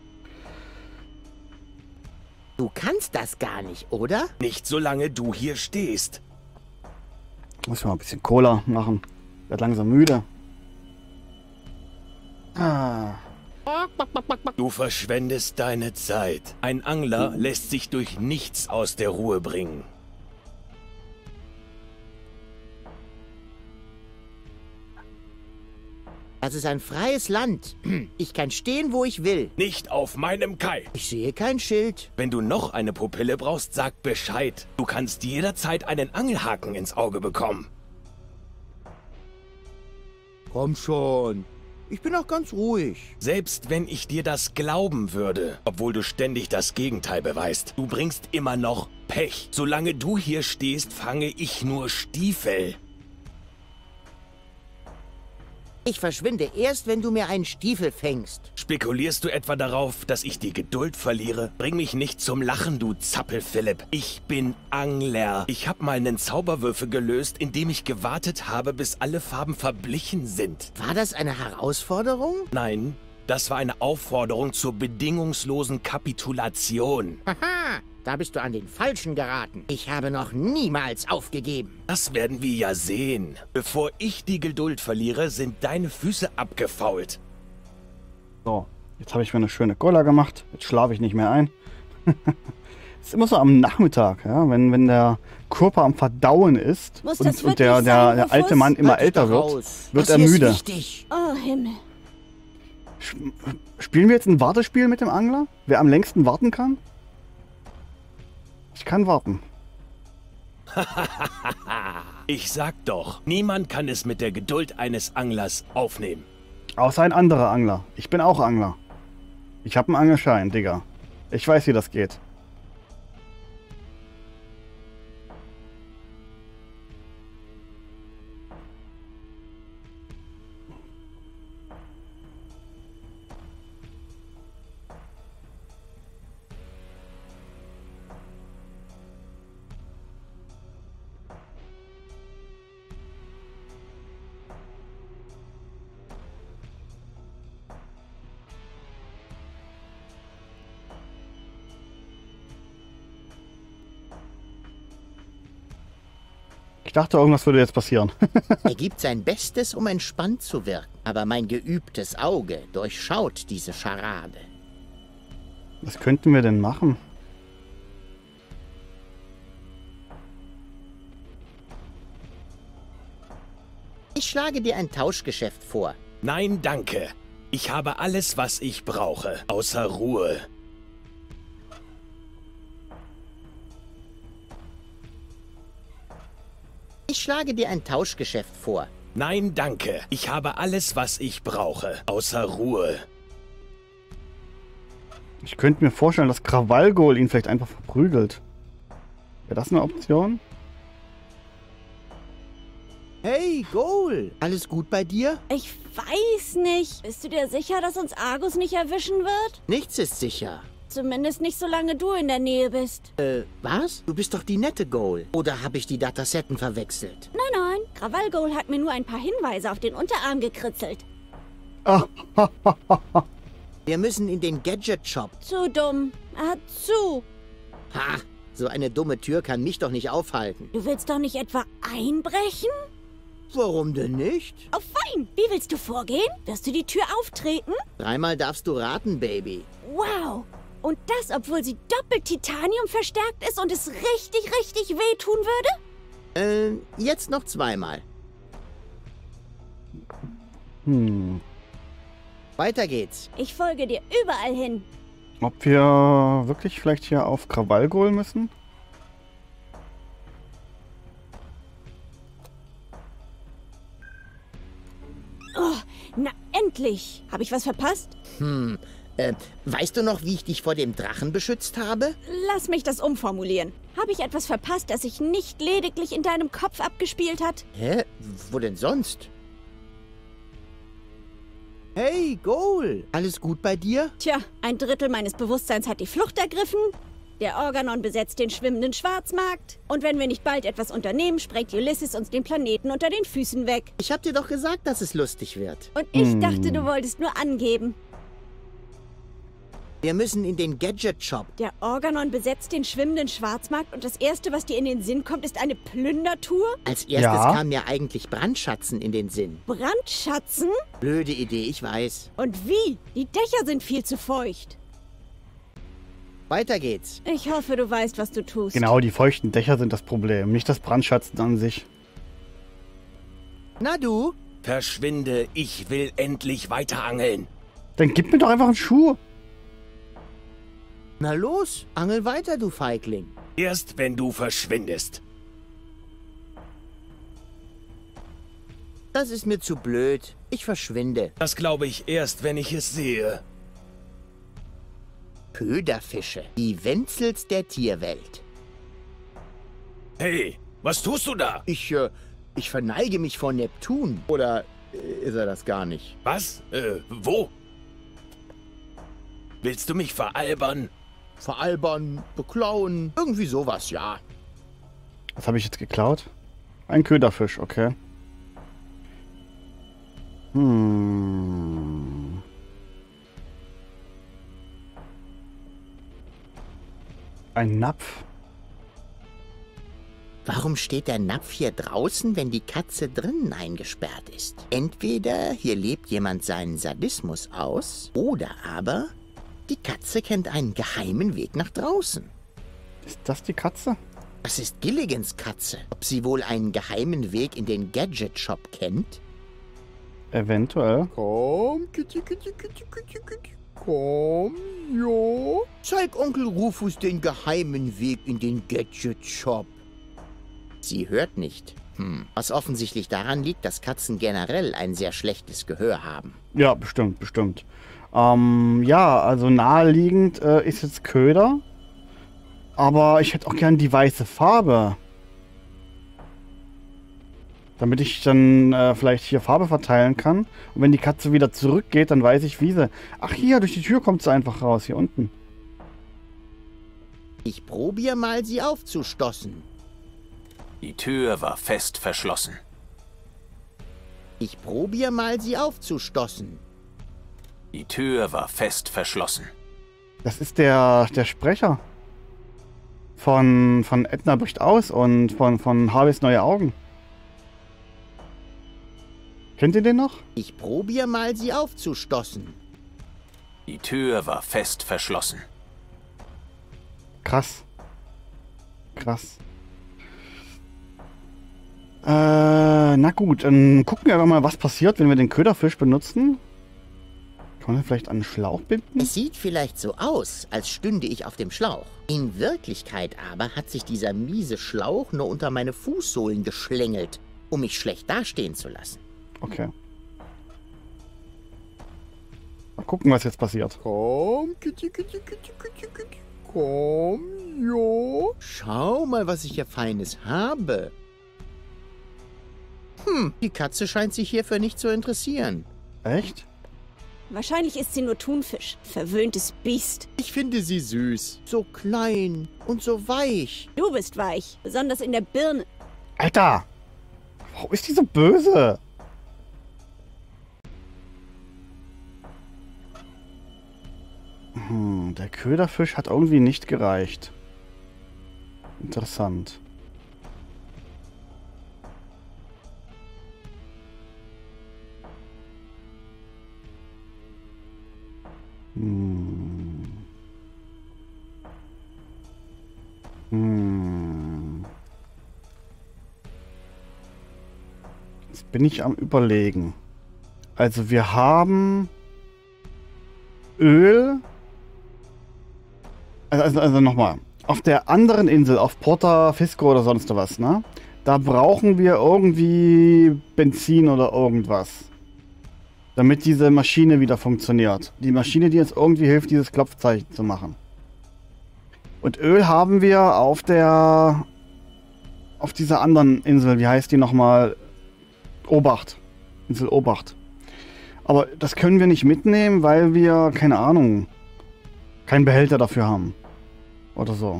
Du kannst das gar nicht, oder? Nicht solange du hier stehst. Muss ich mal ein bisschen Cola machen. Werd langsam müde. Ah. Du verschwendest deine Zeit. Ein Angler lässt sich durch nichts aus der Ruhe bringen. Das ist ein freies Land. Ich kann stehen, wo ich will. Nicht auf meinem Kai. Ich sehe kein Schild. Wenn du noch eine Pupille brauchst, sag Bescheid. Du kannst jederzeit einen Angelhaken ins Auge bekommen. Komm schon. Ich bin auch ganz ruhig. Selbst wenn ich dir das glauben würde, obwohl du ständig das Gegenteil beweist, du bringst immer noch Pech. Solange du hier stehst, fange ich nur Stiefel. Ich verschwinde erst, wenn du mir einen Stiefel fängst. Spekulierst du etwa darauf, dass ich die Geduld verliere? Bring mich nicht zum Lachen, du Zappel, Philipp. Ich bin Angler. Ich habe mal einen Zauberwürfel gelöst, indem ich gewartet habe, bis alle Farben verblichen sind. War das eine Herausforderung? Nein, das war eine Aufforderung zur bedingungslosen Kapitulation. Haha, da bist du an den Falschen geraten. Ich habe noch niemals aufgegeben. Das werden wir ja sehen. Bevor ich die Geduld verliere, sind deine Füße abgefault. So, jetzt habe ich mir eine schöne Cola gemacht. Jetzt schlafe ich nicht mehr ein. Ist immer so am Nachmittag, ja, wenn der Körper am Verdauen ist Muss das und wirklich sein, der alte Rufus? Mann immer Halt dich älter doch wird, aus. wird Das er hier ist müde. wichtig. Oh, Himmel. Spielen wir jetzt ein Wartespiel mit dem Angler? Wer am längsten warten kann? Ich kann warten. Ich sag doch, niemand kann es mit der Geduld eines Anglers aufnehmen. Außer ein anderer Angler. Ich bin auch Angler. Ich habe einen Angelschein, Digga. Ich weiß, wie das geht. Ich dachte, irgendwas würde jetzt passieren. Er gibt sein Bestes, um entspannt zu wirken. Aber mein geübtes Auge durchschaut diese Scharade. Was könnten wir denn machen? Ich schlage dir ein Tauschgeschäft vor. Nein, danke. Ich habe alles, was ich brauche, außer Ruhe. Ich schlage dir ein Tauschgeschäft vor. Nein, danke. Ich habe alles, was ich brauche, außer Ruhe. Ich könnte mir vorstellen, dass Krawallgol ihn vielleicht einfach verprügelt. Wäre das eine Option? Hey, Goal! Alles gut bei dir? Ich weiß nicht. Bist du dir sicher, dass uns Argus nicht erwischen wird? Nichts ist sicher. Zumindest nicht, solange du in der Nähe bist. Was? Du bist doch die nette Goal. Oder habe ich die Datasetten verwechselt? Nein, nein. Krawallgol hat mir nur ein paar Hinweise auf den Unterarm gekritzelt. Wir müssen in den Gadget-Shop. Zu dumm. Er hat zu. Ha! So eine dumme Tür kann mich doch nicht aufhalten. Du willst doch nicht etwa einbrechen? Warum denn nicht? Oh, fein. Wie willst du vorgehen? Wirst du die Tür auftreten? 3-mal darfst du raten, Baby. Wow. Und das, obwohl sie doppelt Titanium verstärkt ist und es richtig, richtig wehtun würde? Jetzt noch 2-mal. Weiter geht's. Ich folge dir überall hin. Ob wir wirklich vielleicht hier auf Krawallgol müssen? Oh, na endlich. Habe ich was verpasst? Weißt du noch, wie ich dich vor dem Drachen beschützt habe? Lass mich das umformulieren. Habe ich etwas verpasst, das sich nicht lediglich in deinem Kopf abgespielt hat? Hä? Wo denn sonst? Hey, Goal! Alles gut bei dir? Tja, 1/3 meines Bewusstseins hat die Flucht ergriffen. Der Organon besetzt den schwimmenden Schwarzmarkt. Und wenn wir nicht bald etwas unternehmen, sprengt Ulysses uns den Planeten unter den Füßen weg. Ich hab dir doch gesagt, dass es lustig wird. Und ich dachte, du wolltest nur angeben. Wir müssen in den Gadget-Shop. Der Organon besetzt den schwimmenden Schwarzmarkt und das Erste, was dir in den Sinn kommt, ist eine Plündertour? Als erstes Ja. kam mir eigentlich Brandschatzen in den Sinn. Brandschatzen? Blöde Idee, ich weiß. Und wie? Die Dächer sind viel zu feucht. Weiter geht's. Ich hoffe, du weißt, was du tust. Genau, die feuchten Dächer sind das Problem, nicht das Brandschatzen an sich. Na du? Verschwinde, ich will endlich weiter angeln. Dann gib mir doch einfach einen Schuh. Na los, angel weiter, du Feigling. Erst wenn du verschwindest. Das ist mir zu blöd. Ich verschwinde. Das glaube ich erst, wenn ich es sehe. Köderfische. Die Wenzels der Tierwelt. Hey, was tust du da? Ich verneige mich vor Neptun. Oder ist er das gar nicht. Was? Wo? Willst du mich veralbern? Veralbern, beklauen, irgendwie sowas, ja. Was habe ich jetzt geklaut? Ein Köderfisch, okay. Ein Napf. Warum steht der Napf hier draußen, wenn die Katze drinnen eingesperrt ist? Entweder hier lebt jemand seinen Sadismus aus, oder aber die Katze kennt einen geheimen Weg nach draußen. Ist das die Katze? Das ist Gilligans Katze. Ob sie wohl einen geheimen Weg in den Gadget-Shop kennt? Eventuell. Komm, Kitty, Kitty, Kitty, Kitty, Kitty. Komm, jo. Zeig Onkel Rufus den geheimen Weg in den Gadget-Shop. Sie hört nicht. Was offensichtlich daran liegt, dass Katzen generell ein sehr schlechtes Gehör haben. Ja, bestimmt, bestimmt. Ja, also naheliegend ist jetzt Köder. Aber ich hätte auch gern die weiße Farbe. Damit ich dann vielleicht hier Farbe verteilen kann. Und wenn die Katze wieder zurückgeht, dann weiß ich, wie sie... Ach, hier, durch die Tür kommt sie einfach raus, hier unten. Ich probiere mal, sie aufzustoßen. Die Tür war fest verschlossen. Ich probiere mal, sie aufzustoßen. Die Tür war fest verschlossen. Das ist der Sprecher. Von Edna bricht aus und von Harveys neue Augen. Kennt ihr den noch? Ich probiere mal, sie aufzustoßen. Die Tür war fest verschlossen. Krass. Krass. Na gut, dann gucken wir aber mal, was passiert, wenn wir den Köderfisch benutzen. Kann man vielleicht an einen Schlauch binden? Es sieht vielleicht so aus, als stünde ich auf dem Schlauch. In Wirklichkeit aber hat sich dieser miese Schlauch nur unter meine Fußsohlen geschlängelt, um mich schlecht dastehen zu lassen. Okay. Mal gucken, was jetzt passiert. Komm, Kitty, Kitty, Kitty, Kitty, Kitty. Komm, jo. Schau mal, was ich hier Feines habe. Die Katze scheint sich hierfür nicht zu interessieren. Echt? Wahrscheinlich ist sie nur Thunfisch. Verwöhntes Biest. Ich finde sie süß. So klein und so weich. Du bist weich, besonders in der Birne. Alter! Warum ist die so böse? Der Köderfisch hat irgendwie nicht gereicht. Interessant. Jetzt bin ich am Überlegen. Also wir haben Öl. Also nochmal. Auf der anderen Insel, auf Porta Fisco oder sonst was, ne? Da brauchen wir irgendwie Benzin oder irgendwas. Damit diese Maschine wieder funktioniert. Die Maschine, die uns irgendwie hilft, dieses Klopfzeichen zu machen. Und Öl haben wir auf dieser anderen Insel. Wie heißt die nochmal? Obacht. Insel Obacht. Aber das können wir nicht mitnehmen, weil wir, keine Ahnung, keinen Behälter dafür haben. Oder so.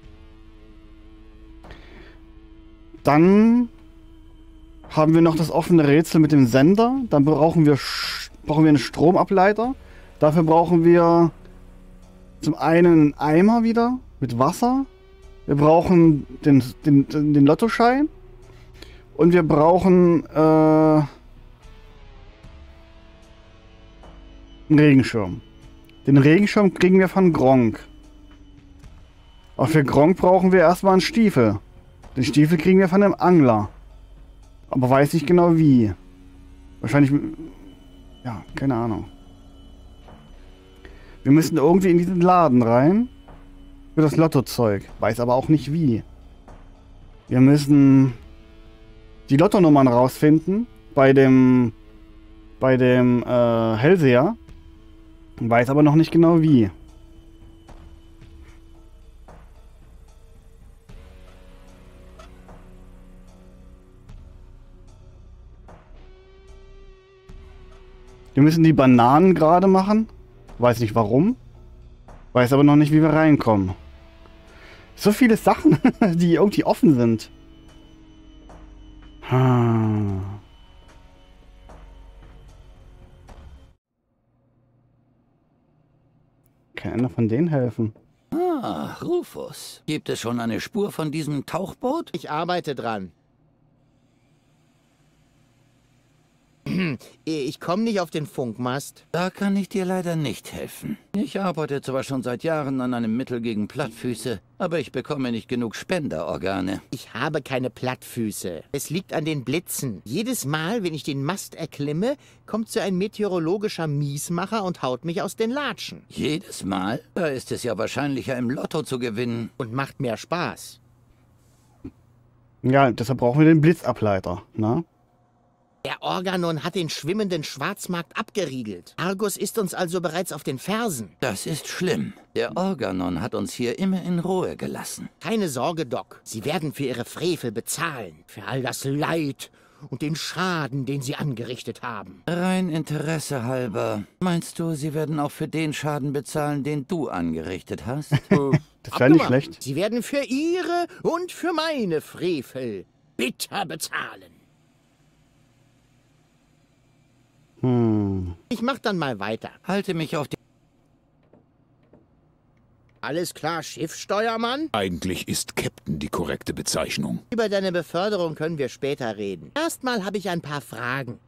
Dann haben wir noch das offene Rätsel mit dem Sender. Dann brauchen wir einen Stromableiter. Dafür brauchen wir zum einen einen Eimer wieder mit Wasser. Wir brauchen den Lottoschein. Und wir brauchen einen Regenschirm. Den Regenschirm kriegen wir von Gronkh. Aber für Gronkh brauchen wir erstmal einen Stiefel. Den Stiefel kriegen wir von einem Angler. Aber weiß nicht genau wie. Wahrscheinlich... Ja, keine Ahnung. Wir müssen irgendwie in diesen Laden rein. Für das Lottozeug. Weiß aber auch nicht wie. Wir müssen die Lottonummern rausfinden. Bei dem Hellseher. Weiß aber noch nicht genau wie. Wir müssen die Bananen gerade machen. Weiß nicht warum. Weiß aber noch nicht, wie wir reinkommen. So viele Sachen, die irgendwie offen sind. Kann einer von denen helfen? Ah, Rufus. Gibt es schon eine Spur von diesem Tauchboot? Ich arbeite dran. Ich komme nicht auf den Funkmast. Da kann ich dir leider nicht helfen. Ich arbeite zwar schon seit Jahren an einem Mittel gegen Plattfüße, aber ich bekomme nicht genug Spenderorgane. Ich habe keine Plattfüße. Es liegt an den Blitzen. Jedes Mal, wenn ich den Mast erklimme, kommt so ein meteorologischer Miesmacher und haut mich aus den Latschen. Jedes Mal? Da ist es ja wahrscheinlicher, im Lotto zu gewinnen. Und macht mehr Spaß. Ja, deshalb brauchen wir den Blitzableiter, ne? Der Organon hat den schwimmenden Schwarzmarkt abgeriegelt. Argus ist uns also bereits auf den Fersen. Das ist schlimm. Der Organon hat uns hier immer in Ruhe gelassen. Keine Sorge, Doc. Sie werden für ihre Frevel bezahlen. Für all das Leid und den Schaden, den sie angerichtet haben. Rein Interesse halber. Meinst du, sie werden auch für den Schaden bezahlen, den du angerichtet hast? Das wäre nicht schlecht. Sie werden für ihre und für meine Frevel bitter bezahlen. Ich mach dann mal weiter. Halte mich auf die... Alles klar, Schiffssteuermann? Eigentlich ist Captain die korrekte Bezeichnung. Über deine Beförderung können wir später reden. Erstmal habe ich ein paar Fragen.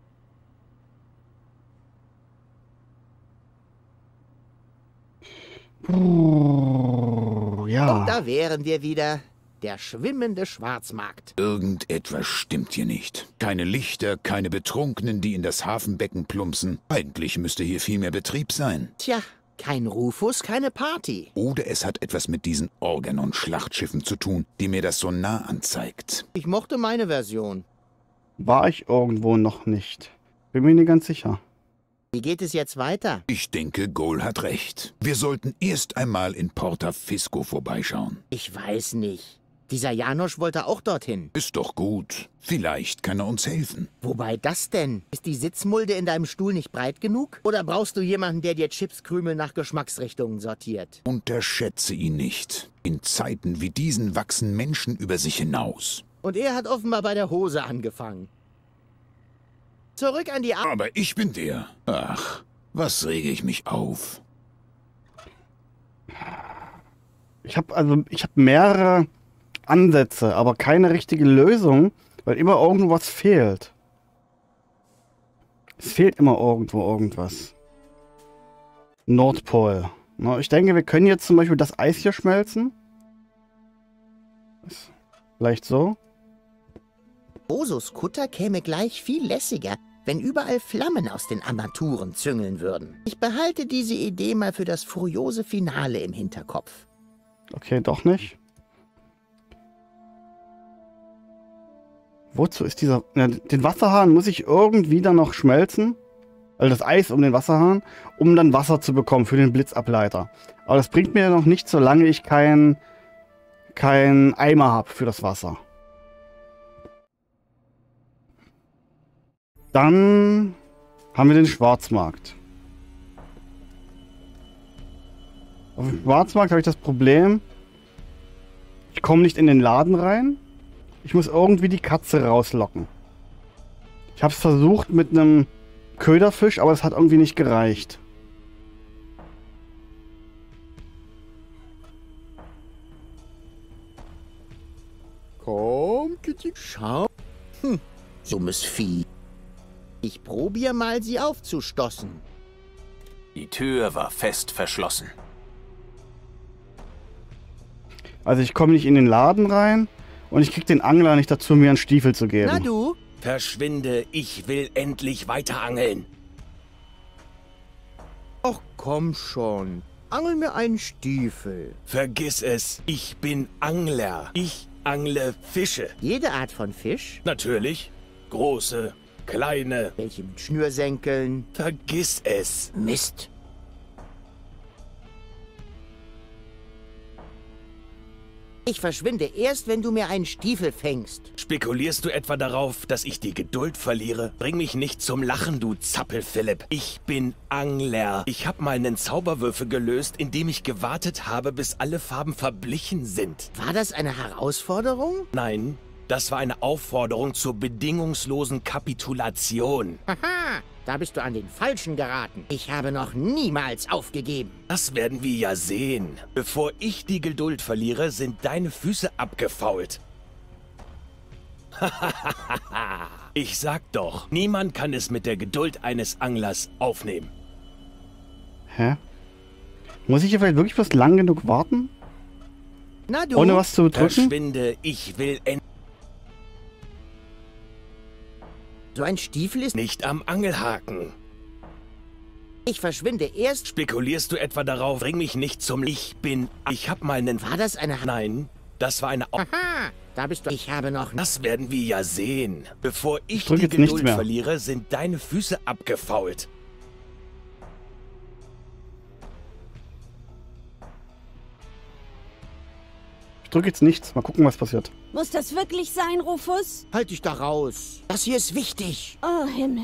Ja. Und da wären wir wieder. Der schwimmende Schwarzmarkt. Irgendetwas stimmt hier nicht. Keine Lichter, keine Betrunkenen, die in das Hafenbecken plumpsen. Eigentlich müsste hier viel mehr Betrieb sein. Tja, kein Rufus, keine Party. Oder es hat etwas mit diesen Organon-Schlachtschiffen zu tun, die mir das so nah anzeigt. Ich mochte meine Version. War ich irgendwo noch nicht. Bin mir nicht ganz sicher. Wie geht es jetzt weiter? Ich denke, Goal hat recht. Wir sollten erst einmal in Porta Fisco vorbeischauen. Ich weiß nicht. Dieser Janosch wollte auch dorthin. Ist doch gut. Vielleicht kann er uns helfen. Wobei das denn? Ist die Sitzmulde in deinem Stuhl nicht breit genug? Oder brauchst du jemanden, der dir Chipskrümel nach Geschmacksrichtungen sortiert? Unterschätze ihn nicht. In Zeiten wie diesen wachsen Menschen über sich hinaus. Und er hat offenbar bei der Hose angefangen. Zurück an die Arbeit. Aber ich bin der. Ach, was rege ich mich auf? Ich habe mehrere Ansätze, aber keine richtige Lösung, weil immer irgendwo was fehlt. Es fehlt immer irgendwo irgendwas. Nordpol. Na, ich denke, wir können jetzt zum Beispiel das Eis hier schmelzen. Vielleicht so. Osos Kutter käme gleich viel lässiger, wenn überall Flammen aus den Armaturen züngeln würden. Ich behalte diese Idee mal für das furiose Finale im Hinterkopf. Okay, doch nicht. Wozu ist dieser... Ja, den Wasserhahn muss ich irgendwie dann noch schmelzen. Also das Eis um den Wasserhahn, um dann Wasser zu bekommen für den Blitzableiter. Aber das bringt mir ja noch nicht, solange ich kein Eimer habe für das Wasser. Dann haben wir den Schwarzmarkt. Auf dem Schwarzmarkt habe ich das Problem, ich komme nicht in den Laden rein. Ich muss irgendwie die Katze rauslocken. Ich habe es versucht mit einem Köderfisch, aber es hat irgendwie nicht gereicht. Komm, Kitty, schau. Dummes Vieh. Ich probiere mal, sie aufzustoßen. Die Tür war fest verschlossen. Also ich komme nicht in den Laden rein und ich krieg den Angler nicht dazu, mir einen Stiefel zu geben. Na du? Verschwinde, ich will endlich weiter angeln. Ach komm schon. Angel mir einen Stiefel. Vergiss es, ich bin Angler. Ich angle Fische. Jede Art von Fisch? Natürlich. Große, kleine. Welche mit Schnürsenkeln? Vergiss es. Ich verschwinde erst, wenn du mir einen Stiefel fängst. Spekulierst du etwa darauf, dass ich die Geduld verliere? Bring mich nicht zum Lachen, du Zappel, Philipp. Ich bin Angler. Ich habe mal einen Zauberwürfel gelöst, indem ich gewartet habe, bis alle Farben verblichen sind. War das eine Herausforderung? Nein, das war eine Aufforderung zur bedingungslosen Kapitulation. Haha, da bist du an den Falschen geraten. Ich habe noch niemals aufgegeben. Das werden wir ja sehen. Bevor ich die Geduld verliere, sind deine Füße abgefault. Ich sag doch, niemand kann es mit der Geduld eines Anglers aufnehmen. Hä? Muss ich hier vielleicht wirklich bloß lang genug warten? Na du? Ohne was zu drücken? Verschwinde, ich will So ein Stiefel ist... nicht am Angelhaken. Ich verschwinde erst... Spekulierst du etwa darauf, bring mich nicht zum... Ich hab mal einen... War das eine... Nein, das war eine... Haha, da bist du... Ich habe noch... Das werden wir ja sehen. Bevor ich drück die jetzt nichts Geduld mehr. verliere, sind deine Füße abgefault. Ich drücke jetzt nichts. Mal gucken, was passiert. Muss das wirklich sein, Rufus? Halt dich da raus. Das hier ist wichtig. Oh, Himmel.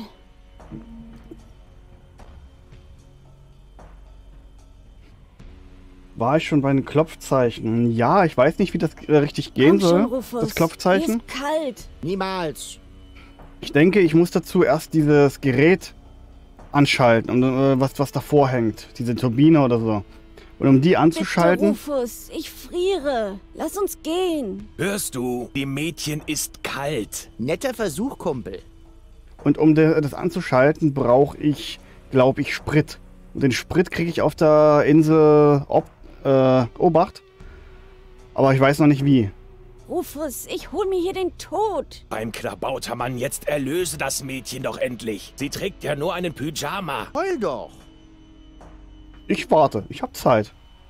War ich schon bei den Klopfzeichen? Ja, ich weiß nicht, wie das richtig gehen Komm schon, soll. Rufus. Das Klopfzeichen. Mir ist kalt. Niemals. Ich denke, ich muss dazu erst dieses Gerät anschalten, und, was davor hängt. Diese Turbine oder so. Und um die anzuschalten... Bitte, Rufus, ich friere. Lass uns gehen. Hörst du? Dem Mädchen ist kalt. Netter Versuch, Kumpel. Und um das anzuschalten, brauche ich, glaube ich, Sprit. Und den Sprit kriege ich auf der Insel Obacht. Aber ich weiß noch nicht wie. Rufus, ich hol mir hier den Tod. Beim Klabautermann, jetzt erlöse das Mädchen doch endlich. Sie trägt ja nur einen Pyjama. Heul doch. Ich warte. Ich habe Zeit.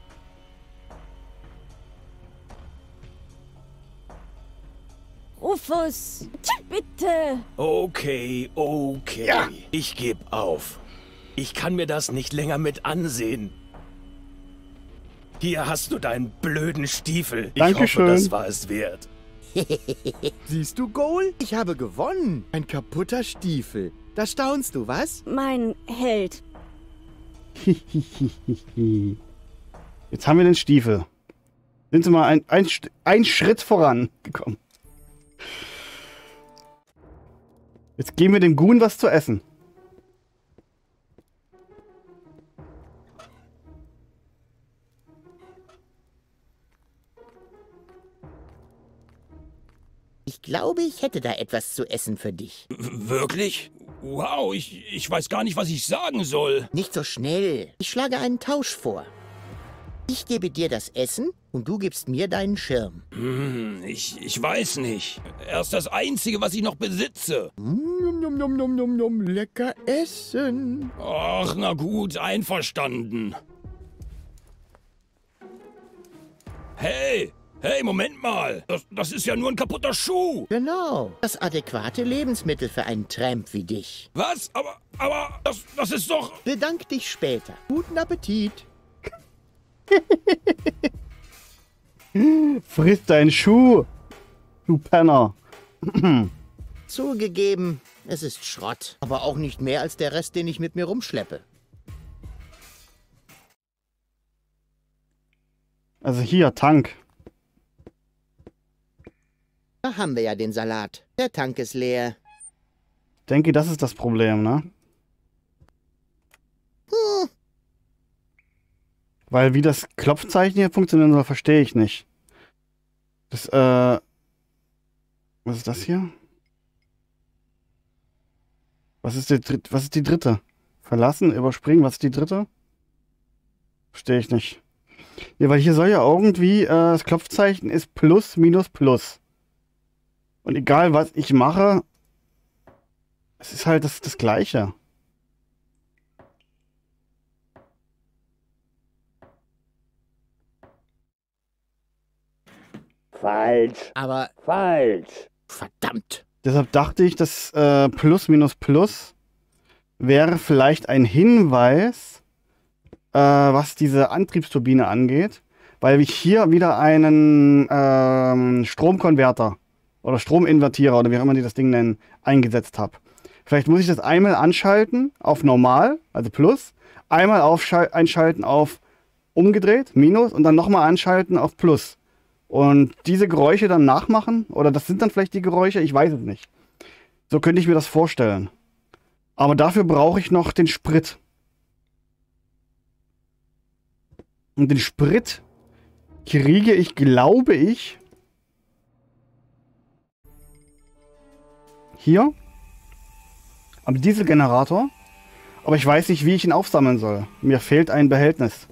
Rufus, bitte. Okay. Ja. Ich geb auf. Ich kann mir das nicht länger mit ansehen. Hier hast du deinen blöden Stiefel. Ich Dankeschön. hoffe, das war es wert. Siehst du, Goal? Ich habe gewonnen. Ein kaputter Stiefel. Da staunst du, was? Mein Held. Jetzt haben wir den Stiefel. Sind Sie mal ein Schritt vorangekommen. Jetzt geben wir dem Goon was zu essen. Ich glaube, ich hätte da etwas zu essen für dich. Wirklich? Wow, ich weiß gar nicht, was ich sagen soll. Nicht so schnell. Ich schlage einen Tausch vor. Ich gebe dir das Essen und du gibst mir deinen Schirm. Ich weiß nicht. Er ist das Einzige, was ich noch besitze. Nom, nom, nom, nom, nom, lecker essen. Ach, na gut, einverstanden. Hey, Moment mal. Das ist ja nur ein kaputter Schuh. Genau. Das adäquate Lebensmittel für einen Tramp wie dich. Was? Aber das ist doch... Bedank dich später. Guten Appetit. Friss deinen Schuh, du Penner. Zugegeben, es ist Schrott. Aber auch nicht mehr als der Rest, den ich mit mir rumschleppe. Also hier, Tank. Da haben wir ja den Salat. Der Tank ist leer. Ich denke, das ist das Problem, ne? Weil wie das Klopfzeichen hier funktionieren soll, verstehe ich nicht. Das, was ist das hier? Was ist die dritte? Verlassen, überspringen, was ist die dritte? Verstehe ich nicht. Ja, weil hier soll ja irgendwie, das Klopfzeichen ist Plus, Minus, Plus. Und egal, was ich mache, es ist halt das Gleiche. Falsch. Aber Falsch. verdammt. Deshalb dachte ich, dass Plus minus Plus wäre vielleicht ein Hinweis, was diese Antriebsturbine angeht. weil ich hier wieder einen Stromkonverter oder Strominvertierer oder wie auch immer die das Ding nennen, eingesetzt habe. Vielleicht muss ich das einmal anschalten auf normal, also plus, einmal einschalten auf umgedreht, minus und dann nochmal anschalten auf plus. Und diese Geräusche dann nachmachen, oder das sind dann vielleicht die Geräusche, ich weiß es nicht. So könnte ich mir das vorstellen. Aber dafür brauche ich noch den Sprit. Und den Sprit kriege ich, glaube ich, hier am Dieselgenerator. Aber ich weiß nicht, wie ich ihn aufsammeln soll. Mir fehlt ein Behältnis.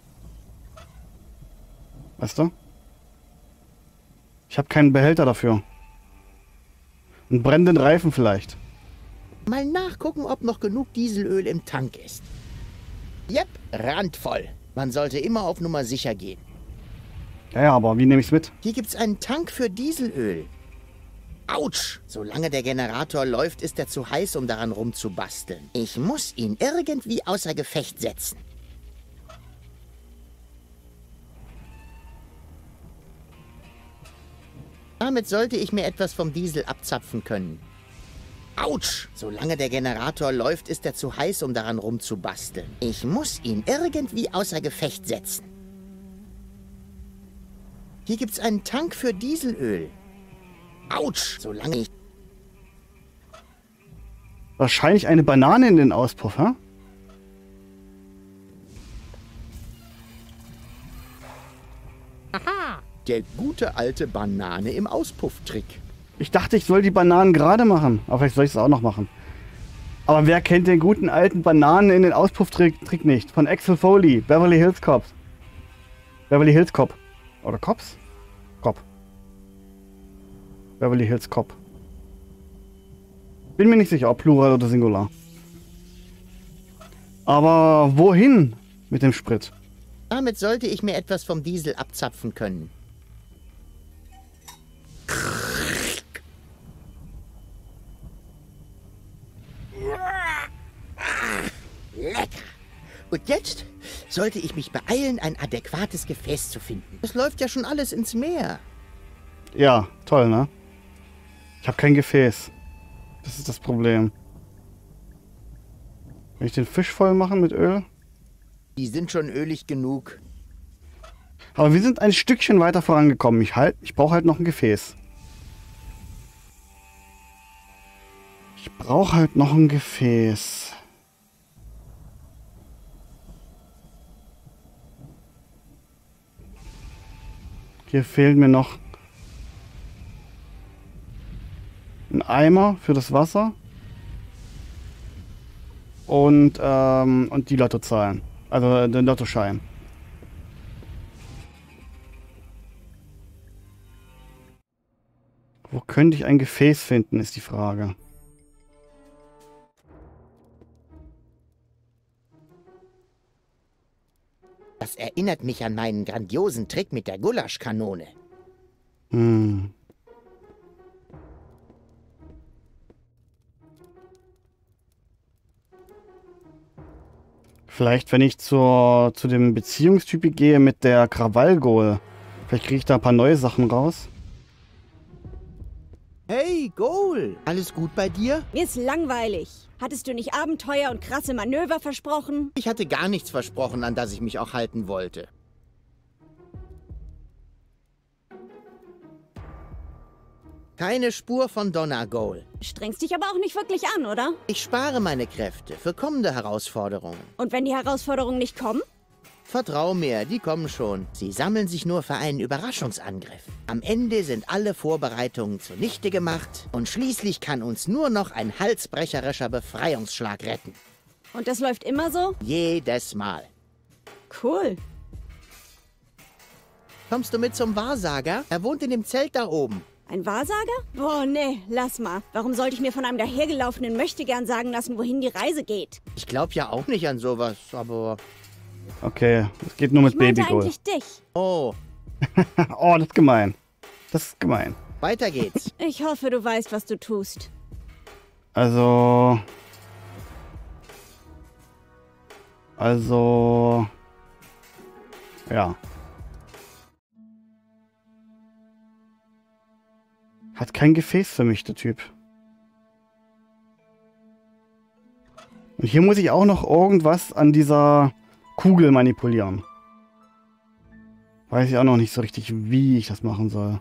Weißt du? Ich habe keinen Behälter dafür. Einen brennenden Reifen vielleicht. Mal nachgucken, ob noch genug Dieselöl im Tank ist. Jep, randvoll. Man sollte immer auf Nummer sicher gehen. Ja, aber wie nehme ich es mit? Hier gibt's einen Tank für Dieselöl. Autsch! Solange der Generator läuft, ist er zu heiß, um daran rumzubasteln. Ich muss ihn irgendwie außer Gefecht setzen. Damit sollte ich mir etwas vom Diesel abzapfen können. Autsch! Solange der Generator läuft, ist er zu heiß, um daran rumzubasteln. Ich muss ihn irgendwie außer Gefecht setzen. Hier gibt's einen Tank für Dieselöl. Autsch! Solange ich... Wahrscheinlich eine Banane in den Auspuff, hä? Aha! Der gute alte Banane im Auspufftrick. Ich dachte, ich soll die Bananen gerade machen. Aber vielleicht soll ich es auch noch machen. Aber wer kennt den guten alten Bananen in den Auspufftrick nicht? Von Axel Foley, Beverly Hills Cop. Beverly Hills Cop. Oder Cops? Cop. Beverly Hills Cop. Bin mir nicht sicher, ob Plural oder Singular. Aber wohin mit dem Sprit? Damit sollte ich mir etwas vom Diesel abzapfen können. Lecker. Und jetzt sollte ich mich beeilen, ein adäquates Gefäß zu finden. Es läuft ja schon alles ins Meer. Ja, toll, ne? Ich habe kein Gefäß. Das ist das Problem. Kann ich den Fisch voll machen mit Öl? Die sind schon ölig genug. Aber wir sind ein Stückchen weiter vorangekommen. Ich brauche halt noch ein Gefäß. Ich brauche halt noch ein Gefäß. Hier fehlt mir noch ein Eimer für das Wasser und die Lottozahlen, also den Lottoschein. Wo könnte ich ein Gefäß finden, ist die Frage. Das erinnert mich an meinen grandiosen Trick mit der Gulaschkanone. Vielleicht, wenn ich zu dem Beziehungstyp gehe mit der Krawallgol. Vielleicht kriege ich da ein paar neue Sachen raus. Hey, Goal! Alles gut bei dir? Mir ist langweilig. Hattest du nicht Abenteuer und krasse Manöver versprochen? Ich hatte gar nichts versprochen, an das ich mich auch halten wollte. Keine Spur von Donna Goal. Strengst dich aber auch nicht wirklich an, oder? Ich spare meine Kräfte für kommende Herausforderungen. Und wenn die Herausforderungen nicht kommen? Vertrau mir, die kommen schon. Sie sammeln sich nur für einen Überraschungsangriff. Am Ende sind alle Vorbereitungen zunichte gemacht und schließlich kann uns nur noch ein halsbrecherischer Befreiungsschlag retten. Und das läuft immer so? Jedes Mal. Cool. Kommst du mit zum Wahrsager? Er wohnt in dem Zelt da oben. Ein Wahrsager? Boah, nee, lass mal. Warum sollte ich mir von einem dahergelaufenen Möchtegern sagen lassen, wohin die Reise geht? Ich glaube ja auch nicht an sowas, aber... Okay, es geht nur mit Ich meinte Babygol. eigentlich dich. Oh, Oh, das ist gemein. Das ist gemein. weiter geht's. Ich hoffe, du weißt, was du tust. Also, ja. Hat kein Gefäß für mich, der Typ. Und hier muss ich auch noch irgendwas an dieser Kugel manipulieren. Weiß ich auch noch nicht so richtig, wie ich das machen soll.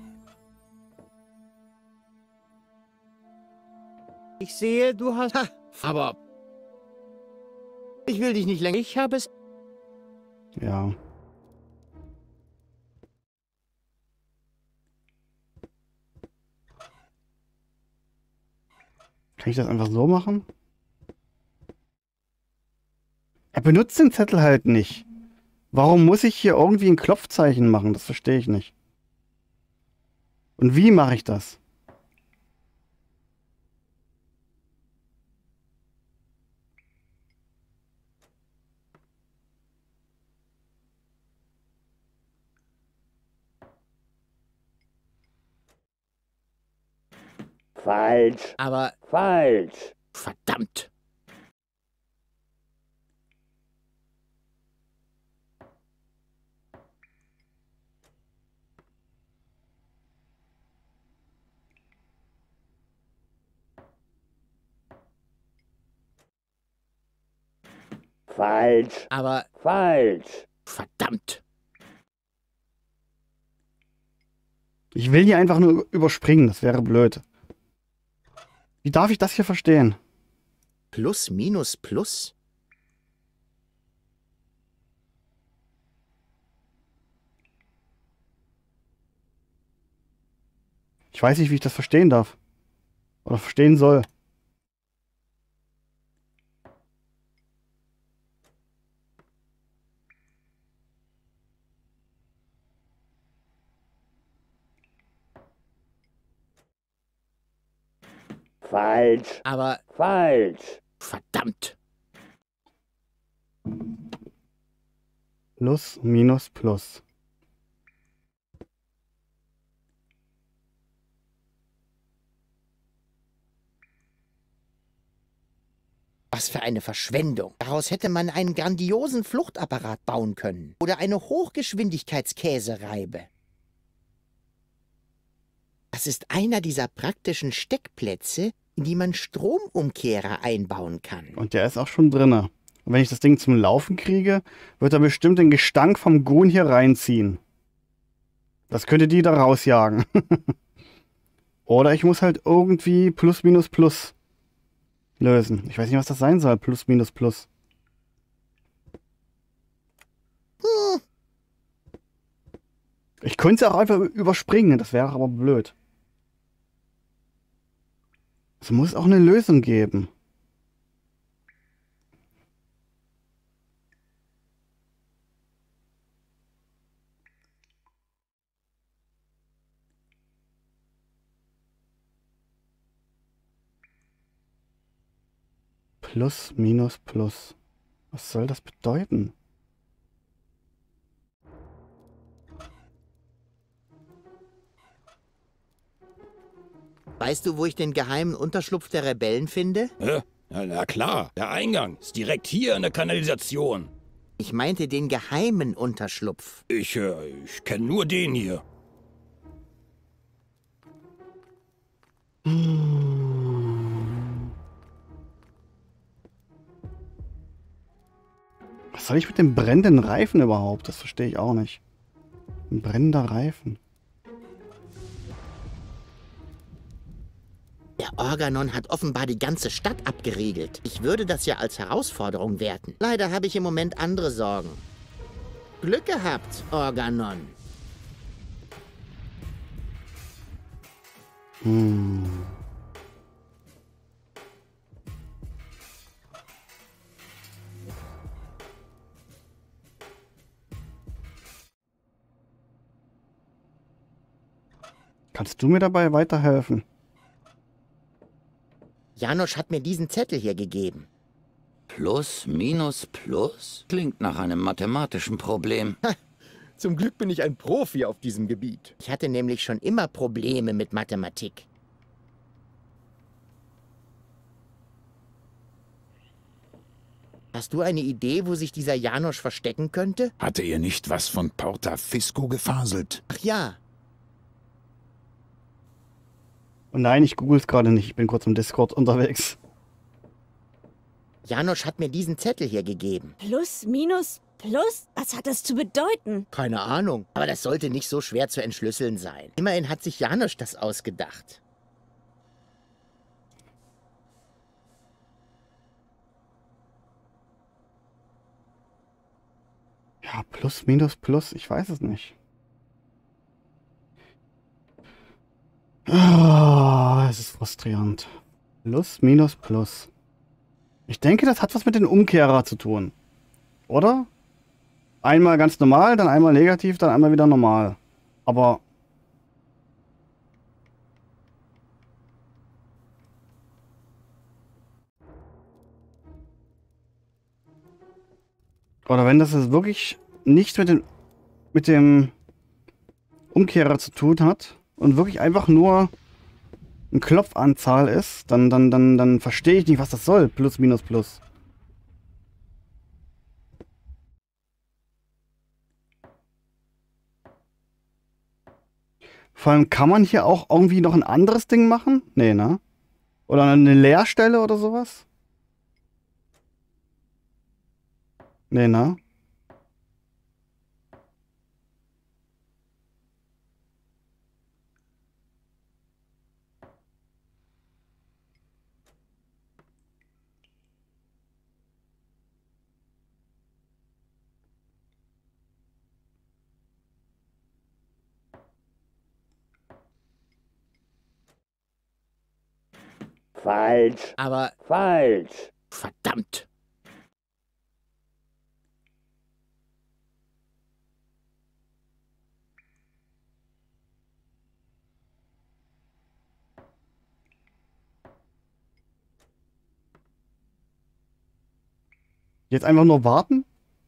Ich sehe, du hast... Ha, aber... Ich will dich nicht länger... Ich habe es... Ja. Kann ich das einfach so machen? Er benutzt den Zettel halt nicht. Warum muss ich hier irgendwie ein Klopfzeichen machen? Das verstehe ich nicht. Und wie mache ich das? Falsch. Aber... Falsch. Verdammt. Falsch. Aber... Falsch. Verdammt. Ich will hier einfach nur überspringen. Das wäre blöd. Wie darf ich das hier verstehen? Plus, minus, plus? Ich weiß nicht, wie ich das verstehen darf. Oder verstehen soll. Falsch. Aber... Falsch. Verdammt. Plus, minus, plus. Was für eine Verschwendung. Daraus hätte man einen grandiosen Fluchtapparat bauen können. Oder eine Hochgeschwindigkeitskäsereibe. Das ist einer dieser praktischen Steckplätze, in die man Stromumkehrer einbauen kann. Und der ist auch schon drinne. Und wenn ich das Ding zum Laufen kriege, wird er bestimmt den Gestank vom Gun hier reinziehen. Das könnte die da rausjagen. Oder ich muss halt irgendwie plus, minus, plus lösen. Ich weiß nicht, was das sein soll. Plus, minus, plus. Ich könnte es auch einfach überspringen. Das wäre aber blöd. Es muss auch eine Lösung geben. Plus, minus, plus. Was soll das bedeuten? Weißt du, wo ich den geheimen Unterschlupf der Rebellen finde? Hä? Na klar, der Eingang ist direkt hier in der Kanalisation. Ich meinte den geheimen Unterschlupf. Ich kenne nur den hier. Was soll ich mit dem brennenden Reifen überhaupt? Das verstehe ich auch nicht. Ein brennender Reifen. Der Organon hat offenbar die ganze Stadt abgeriegelt. Ich würde das ja als Herausforderung werten. Leider habe ich im Moment andere Sorgen. Glück gehabt, Organon. Kannst du mir dabei weiterhelfen? Janosch hat mir diesen Zettel hier gegeben. Plus, minus, plus? Klingt nach einem mathematischen Problem. Zum Glück bin ich ein Profi auf diesem Gebiet. Ich hatte nämlich schon immer Probleme mit Mathematik. Hast du eine Idee, wo sich dieser Janosch verstecken könnte? Hatte ihr nicht was von Porta Fisco gefaselt? Ach ja. Und nein, ich google es gerade nicht. Ich bin kurz im Discord unterwegs. Janosch hat mir diesen Zettel hier gegeben. Plus, minus, plus? Was hat das zu bedeuten? Keine Ahnung, aber das sollte nicht so schwer zu entschlüsseln sein. Immerhin hat sich Janosch das ausgedacht. Ja, plus, minus, plus. Ich weiß es nicht. Ah, es ist frustrierend. Plus, minus, plus. Ich denke, das hat was mit dem Umkehrer zu tun. Oder? Einmal ganz normal, dann einmal negativ, dann einmal wieder normal. Aber... Oder wenn das jetzt wirklich nichts mit dem Umkehrer zu tun hat und wirklich einfach nur eine Klopfanzahl ist, dann verstehe ich nicht, was das soll. Plus, minus, plus. Vor allem kann man hier auch irgendwie noch ein anderes Ding machen? Nee, ne? Oder eine Leerstelle oder sowas? Nee, ne? Falsch. Aber Falsch. verdammt. Jetzt einfach nur warten?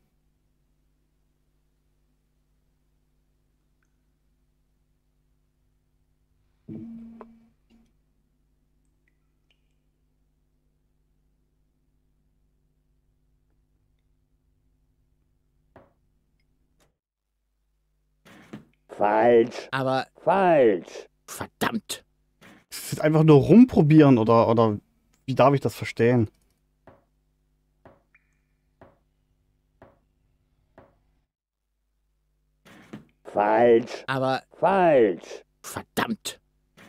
Falsch. Aber Falsch. verdammt. Das ist einfach nur rumprobieren oder wie darf ich das verstehen? Falsch. Aber Falsch. verdammt.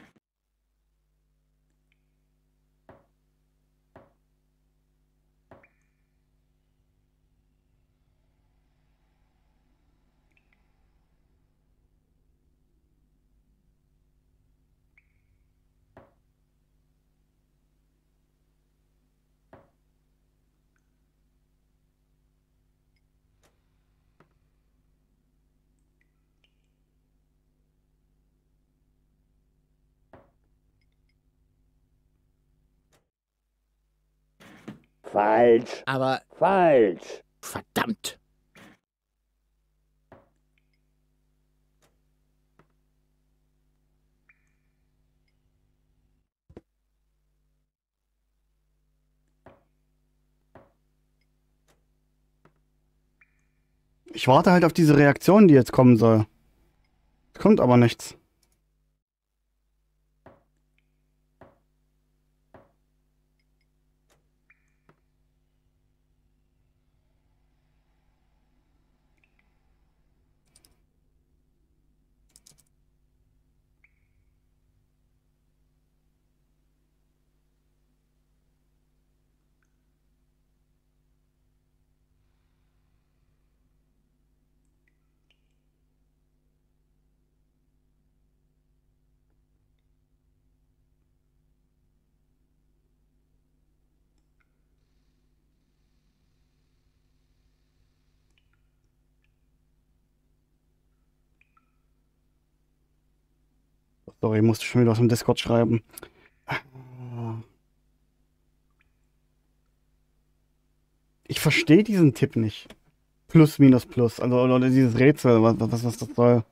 Falsch. Aber Falsch. verdammt. Ich warte halt auf diese Reaktion, die jetzt kommen soll. Es kommt aber nichts. Sorry, musste schon wieder aus dem Discord schreiben. Ich verstehe diesen Tipp nicht. Plus, minus, plus. Also, oder dieses Rätsel, was das soll.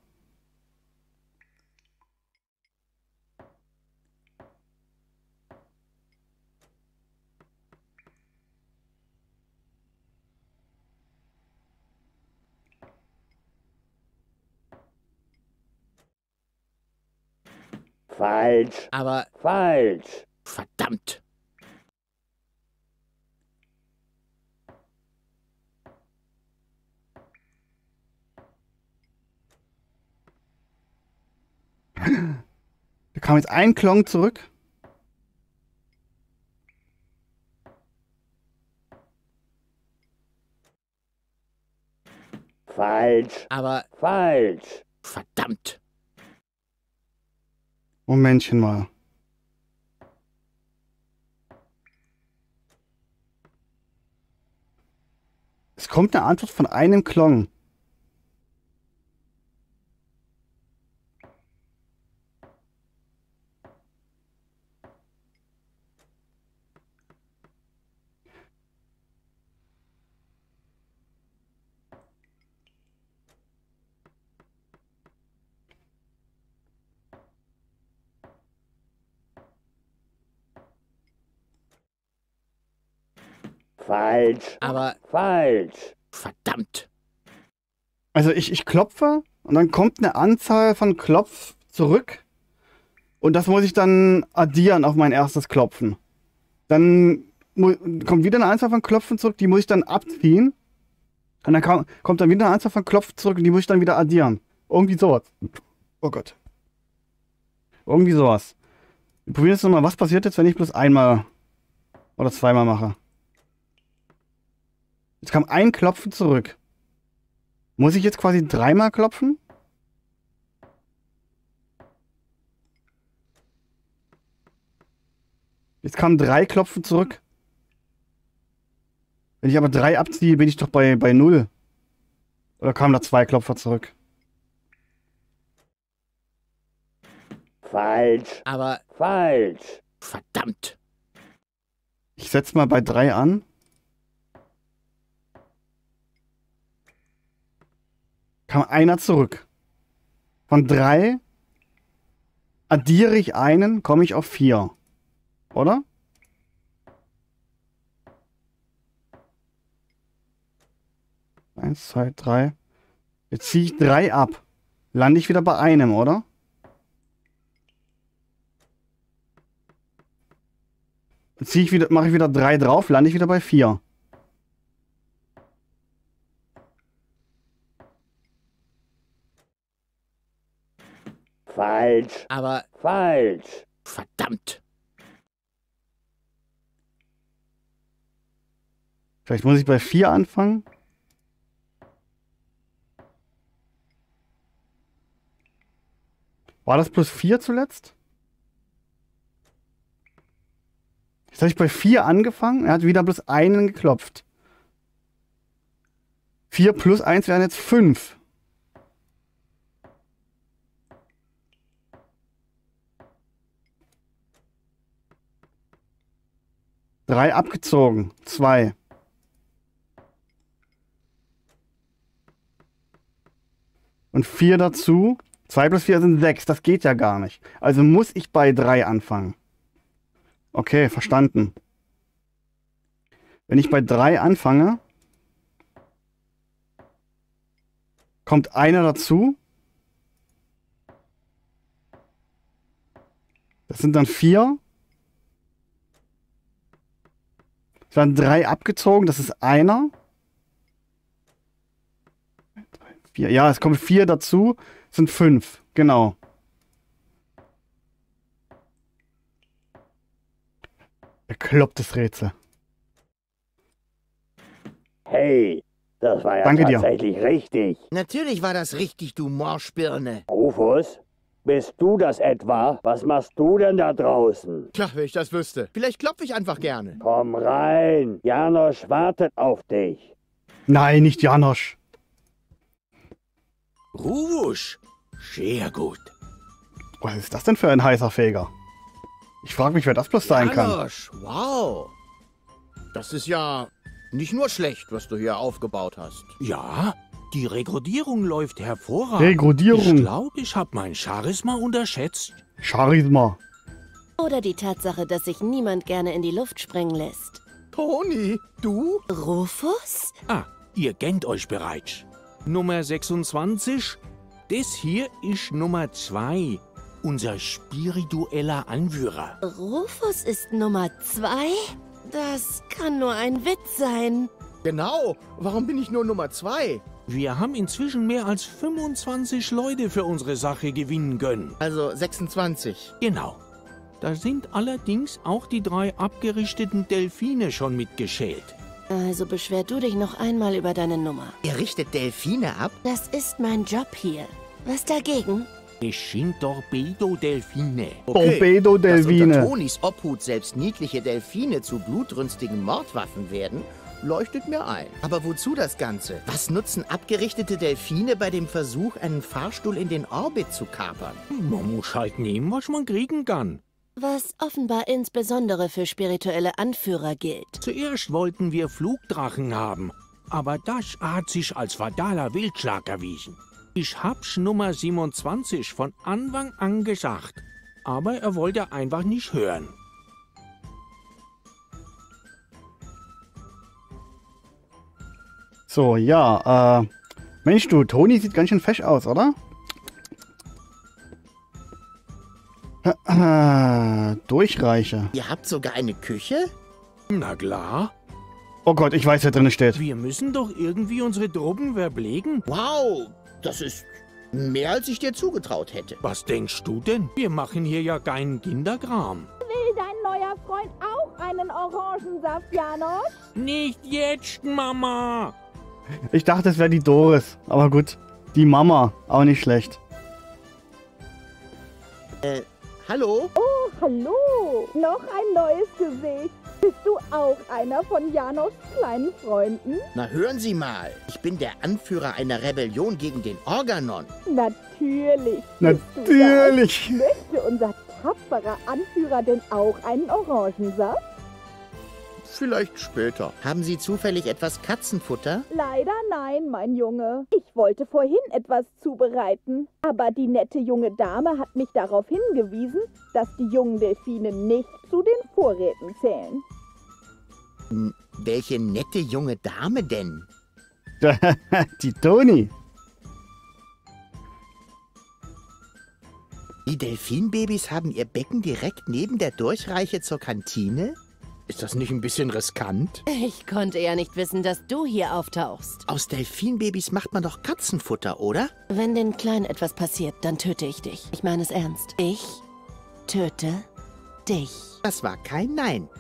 Falsch. Aber Falsch. verdammt. Da kam jetzt ein Klon zurück. Falsch. Aber Falsch. verdammt. Momentchen mal. Es kommt eine Antwort von einem Klon. Falsch. Aber Falsch. verdammt. Also ich klopfe und dann kommt eine Anzahl von Klopf zurück. Und das muss ich dann addieren auf mein erstes Klopfen. Dann kommt wieder eine Anzahl von Klopfen zurück, die muss ich dann abziehen. Und dann kommt dann wieder eine Anzahl von Klopfen zurück und die muss ich dann wieder addieren. Irgendwie sowas. Oh Gott. Irgendwie sowas. Wir probieren jetzt nochmal, was passiert jetzt, wenn ich bloß einmal oder zweimal mache. Jetzt kam ein Klopfen zurück. Muss ich jetzt quasi dreimal klopfen? Jetzt kamen 3 Klopfen zurück. Wenn ich aber 3 abziehe, bin ich doch bei 0. Oder kamen da 2 Klopfer zurück? Falsch. Aber Falsch. verdammt. Ich setze mal bei 3 an. Kam einer zurück. Von 3 addiere ich einen, komme ich auf 4. Oder? Eins, 2, 3. Jetzt ziehe ich 3 ab. Lande ich wieder bei einem, oder? Jetzt mache ich wieder 3 drauf, lande ich wieder bei 4. Falsch. Aber Falsch. verdammt. Vielleicht muss ich bei 4 anfangen. War das plus 4 zuletzt? Jetzt habe ich bei 4 angefangen. Er hat wieder bloß einen geklopft. 4 plus 1 wären jetzt 5. Drei abgezogen. 2. Und 4 dazu. 2 plus 4 sind 6. Das geht ja gar nicht. Also muss ich bei 3 anfangen. Okay, verstanden. Wenn ich bei 3 anfange, kommt einer dazu. Das sind dann 4. Es werden 3 abgezogen, das ist einer. 4. Ja, es kommt 4 dazu, sind 5. Genau. Beklopptes Rätsel. Hey, das war ja Danke dir. tatsächlich richtig. Natürlich war das richtig, du Morschbirne. Rufus, bist du das etwa? Was machst du denn da draußen? Tja, wenn ich das wüsste. Vielleicht klopfe ich einfach gerne. Komm rein. Janosch wartet auf dich. Nein, nicht Janosch. Rufus, sehr gut. Was ist das denn für ein heißer Feger? Ich frage mich, wer das bloß sein kann. Janosch, wow. Das ist ja nicht nur schlecht, was du hier aufgebaut hast. Ja, die Rekrutierung läuft hervorragend. Rekrutierung. Ich glaube, ich habe mein Charisma unterschätzt. Charisma. Oder die Tatsache, dass sich niemand gerne in die Luft sprengen lässt. Toni, du? Rufus? Ah, ihr kennt euch bereits. Nummer 26, das hier ist Nummer 2. unser spiritueller Anführer. Rufus ist Nummer 2? Das kann nur ein Witz sein. Genau. Warum bin ich nur Nummer 2? Wir haben inzwischen mehr als 25 Leute für unsere Sache gewinnen können. Also 26. Genau. Da sind allerdings auch die 3 abgerichteten Delfine schon mitgeschält. Also beschwer du dich noch einmal über deine Nummer. Ihr richtet Delfine ab? Das ist mein Job hier. Was dagegen? Es sind Torpedo-Delfine. Torpedo-Delfine. Dass unter Tonis Obhut selbst niedliche Delfine zu blutrünstigen Mordwaffen werden, leuchtet mir ein. Aber wozu das Ganze? Was nutzen abgerichtete Delfine bei dem Versuch, einen Fahrstuhl in den Orbit zu kapern? Man muss halt nehmen, was man kriegen kann. Was offenbar insbesondere für spirituelle Anführer gilt. Zuerst wollten wir Flugdrachen haben, aber das hat sich als fataler Wildschlag erwiesen. Ich hab's Nummer 27 von Anfang an gesagt, aber er wollte einfach nicht hören. So, ja, Mensch, du, Toni sieht ganz schön fesch aus, oder? Durchreiche. Ihr habt sogar eine Küche? Na klar. Oh Gott, ich weiß, wer drin steht. Wir müssen doch irgendwie unsere Truppen verpflegen. Wow, das ist mehr, als ich dir zugetraut hätte. Was denkst du denn? Wir machen hier ja keinen Kinderkram. Will dein neuer Freund auch einen Orangensaft, Janosch? Nicht jetzt, Mama. Ich dachte, es wäre die Doris. Aber gut, die Mama. Auch nicht schlecht. Hallo? Oh, hallo. Noch ein neues Gesicht. Bist du auch einer von Janoschs kleinen Freunden? Na hören Sie mal, ich bin der Anführer einer Rebellion gegen den Organon. Natürlich. Natürlich. Möchte unser tapferer Anführer denn auch einen Orangensaft? Vielleicht später. Haben Sie zufällig etwas Katzenfutter? Leider nein, mein Junge. Ich wollte vorhin etwas zubereiten, aber die nette junge Dame hat mich darauf hingewiesen, dass die jungen Delfine nicht zu den Vorräten zählen. Welche nette junge Dame denn? Die Toni. Die Delfinbabys haben ihr Becken direkt neben der Durchreiche zur Kantine? Ist das nicht ein bisschen riskant? Ich konnte ja nicht wissen, dass du hier auftauchst. Aus Delfinbabys macht man doch Katzenfutter, oder? Wenn den Kleinen etwas passiert, dann töte ich dich. Ich meine es ernst. Ich töte dich. Das war kein Nein.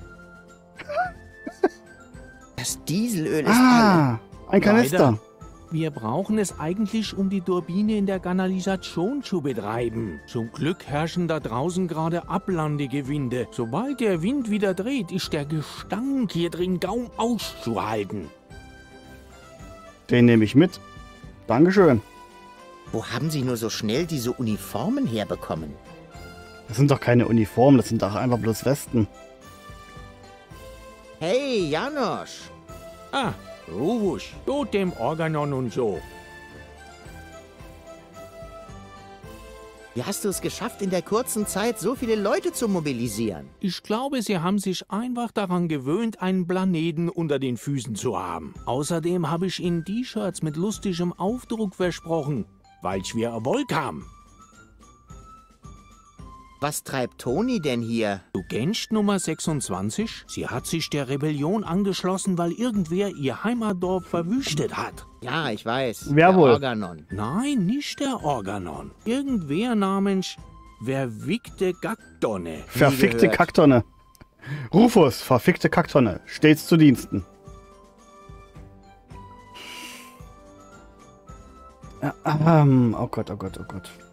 Das Dieselöl ist alle. Ein Kanister. Leider. Wir brauchen es eigentlich, um die Turbine in der Kanalisation zu betreiben. Zum Glück herrschen da draußen gerade Ablandegewinde. Sobald der Wind wieder dreht, ist der Gestank hier drin kaum auszuhalten. Den nehme ich mit. Dankeschön. Wo haben Sie nur so schnell diese Uniformen herbekommen? Das sind doch keine Uniformen, das sind doch einfach bloß Westen. Hey, Janosch! Ah, Rufus, du dem Organon und so. Wie hast du es geschafft, in der kurzen Zeit so viele Leute zu mobilisieren? Ich glaube, sie haben sich einfach daran gewöhnt, einen Planeten unter den Füßen zu haben. Außerdem habe ich ihnen T-Shirts mit lustigem Aufdruck versprochen, weil wir Erfolg haben. Was treibt Toni denn hier? Du kennst Nummer 26? Sie hat sich der Rebellion angeschlossen, weil irgendwer ihr Heimatdorf verwüstet hat. Ja, ich weiß. Wer wohl? Der Organon. Nein, nicht der Organon. Irgendwer namens Verfickte Kacktonne. Verfickte gehört. Kacktonne. Rufus, verfickte Kacktonne. Stets zu Diensten. Oh Gott, oh Gott, oh Gott.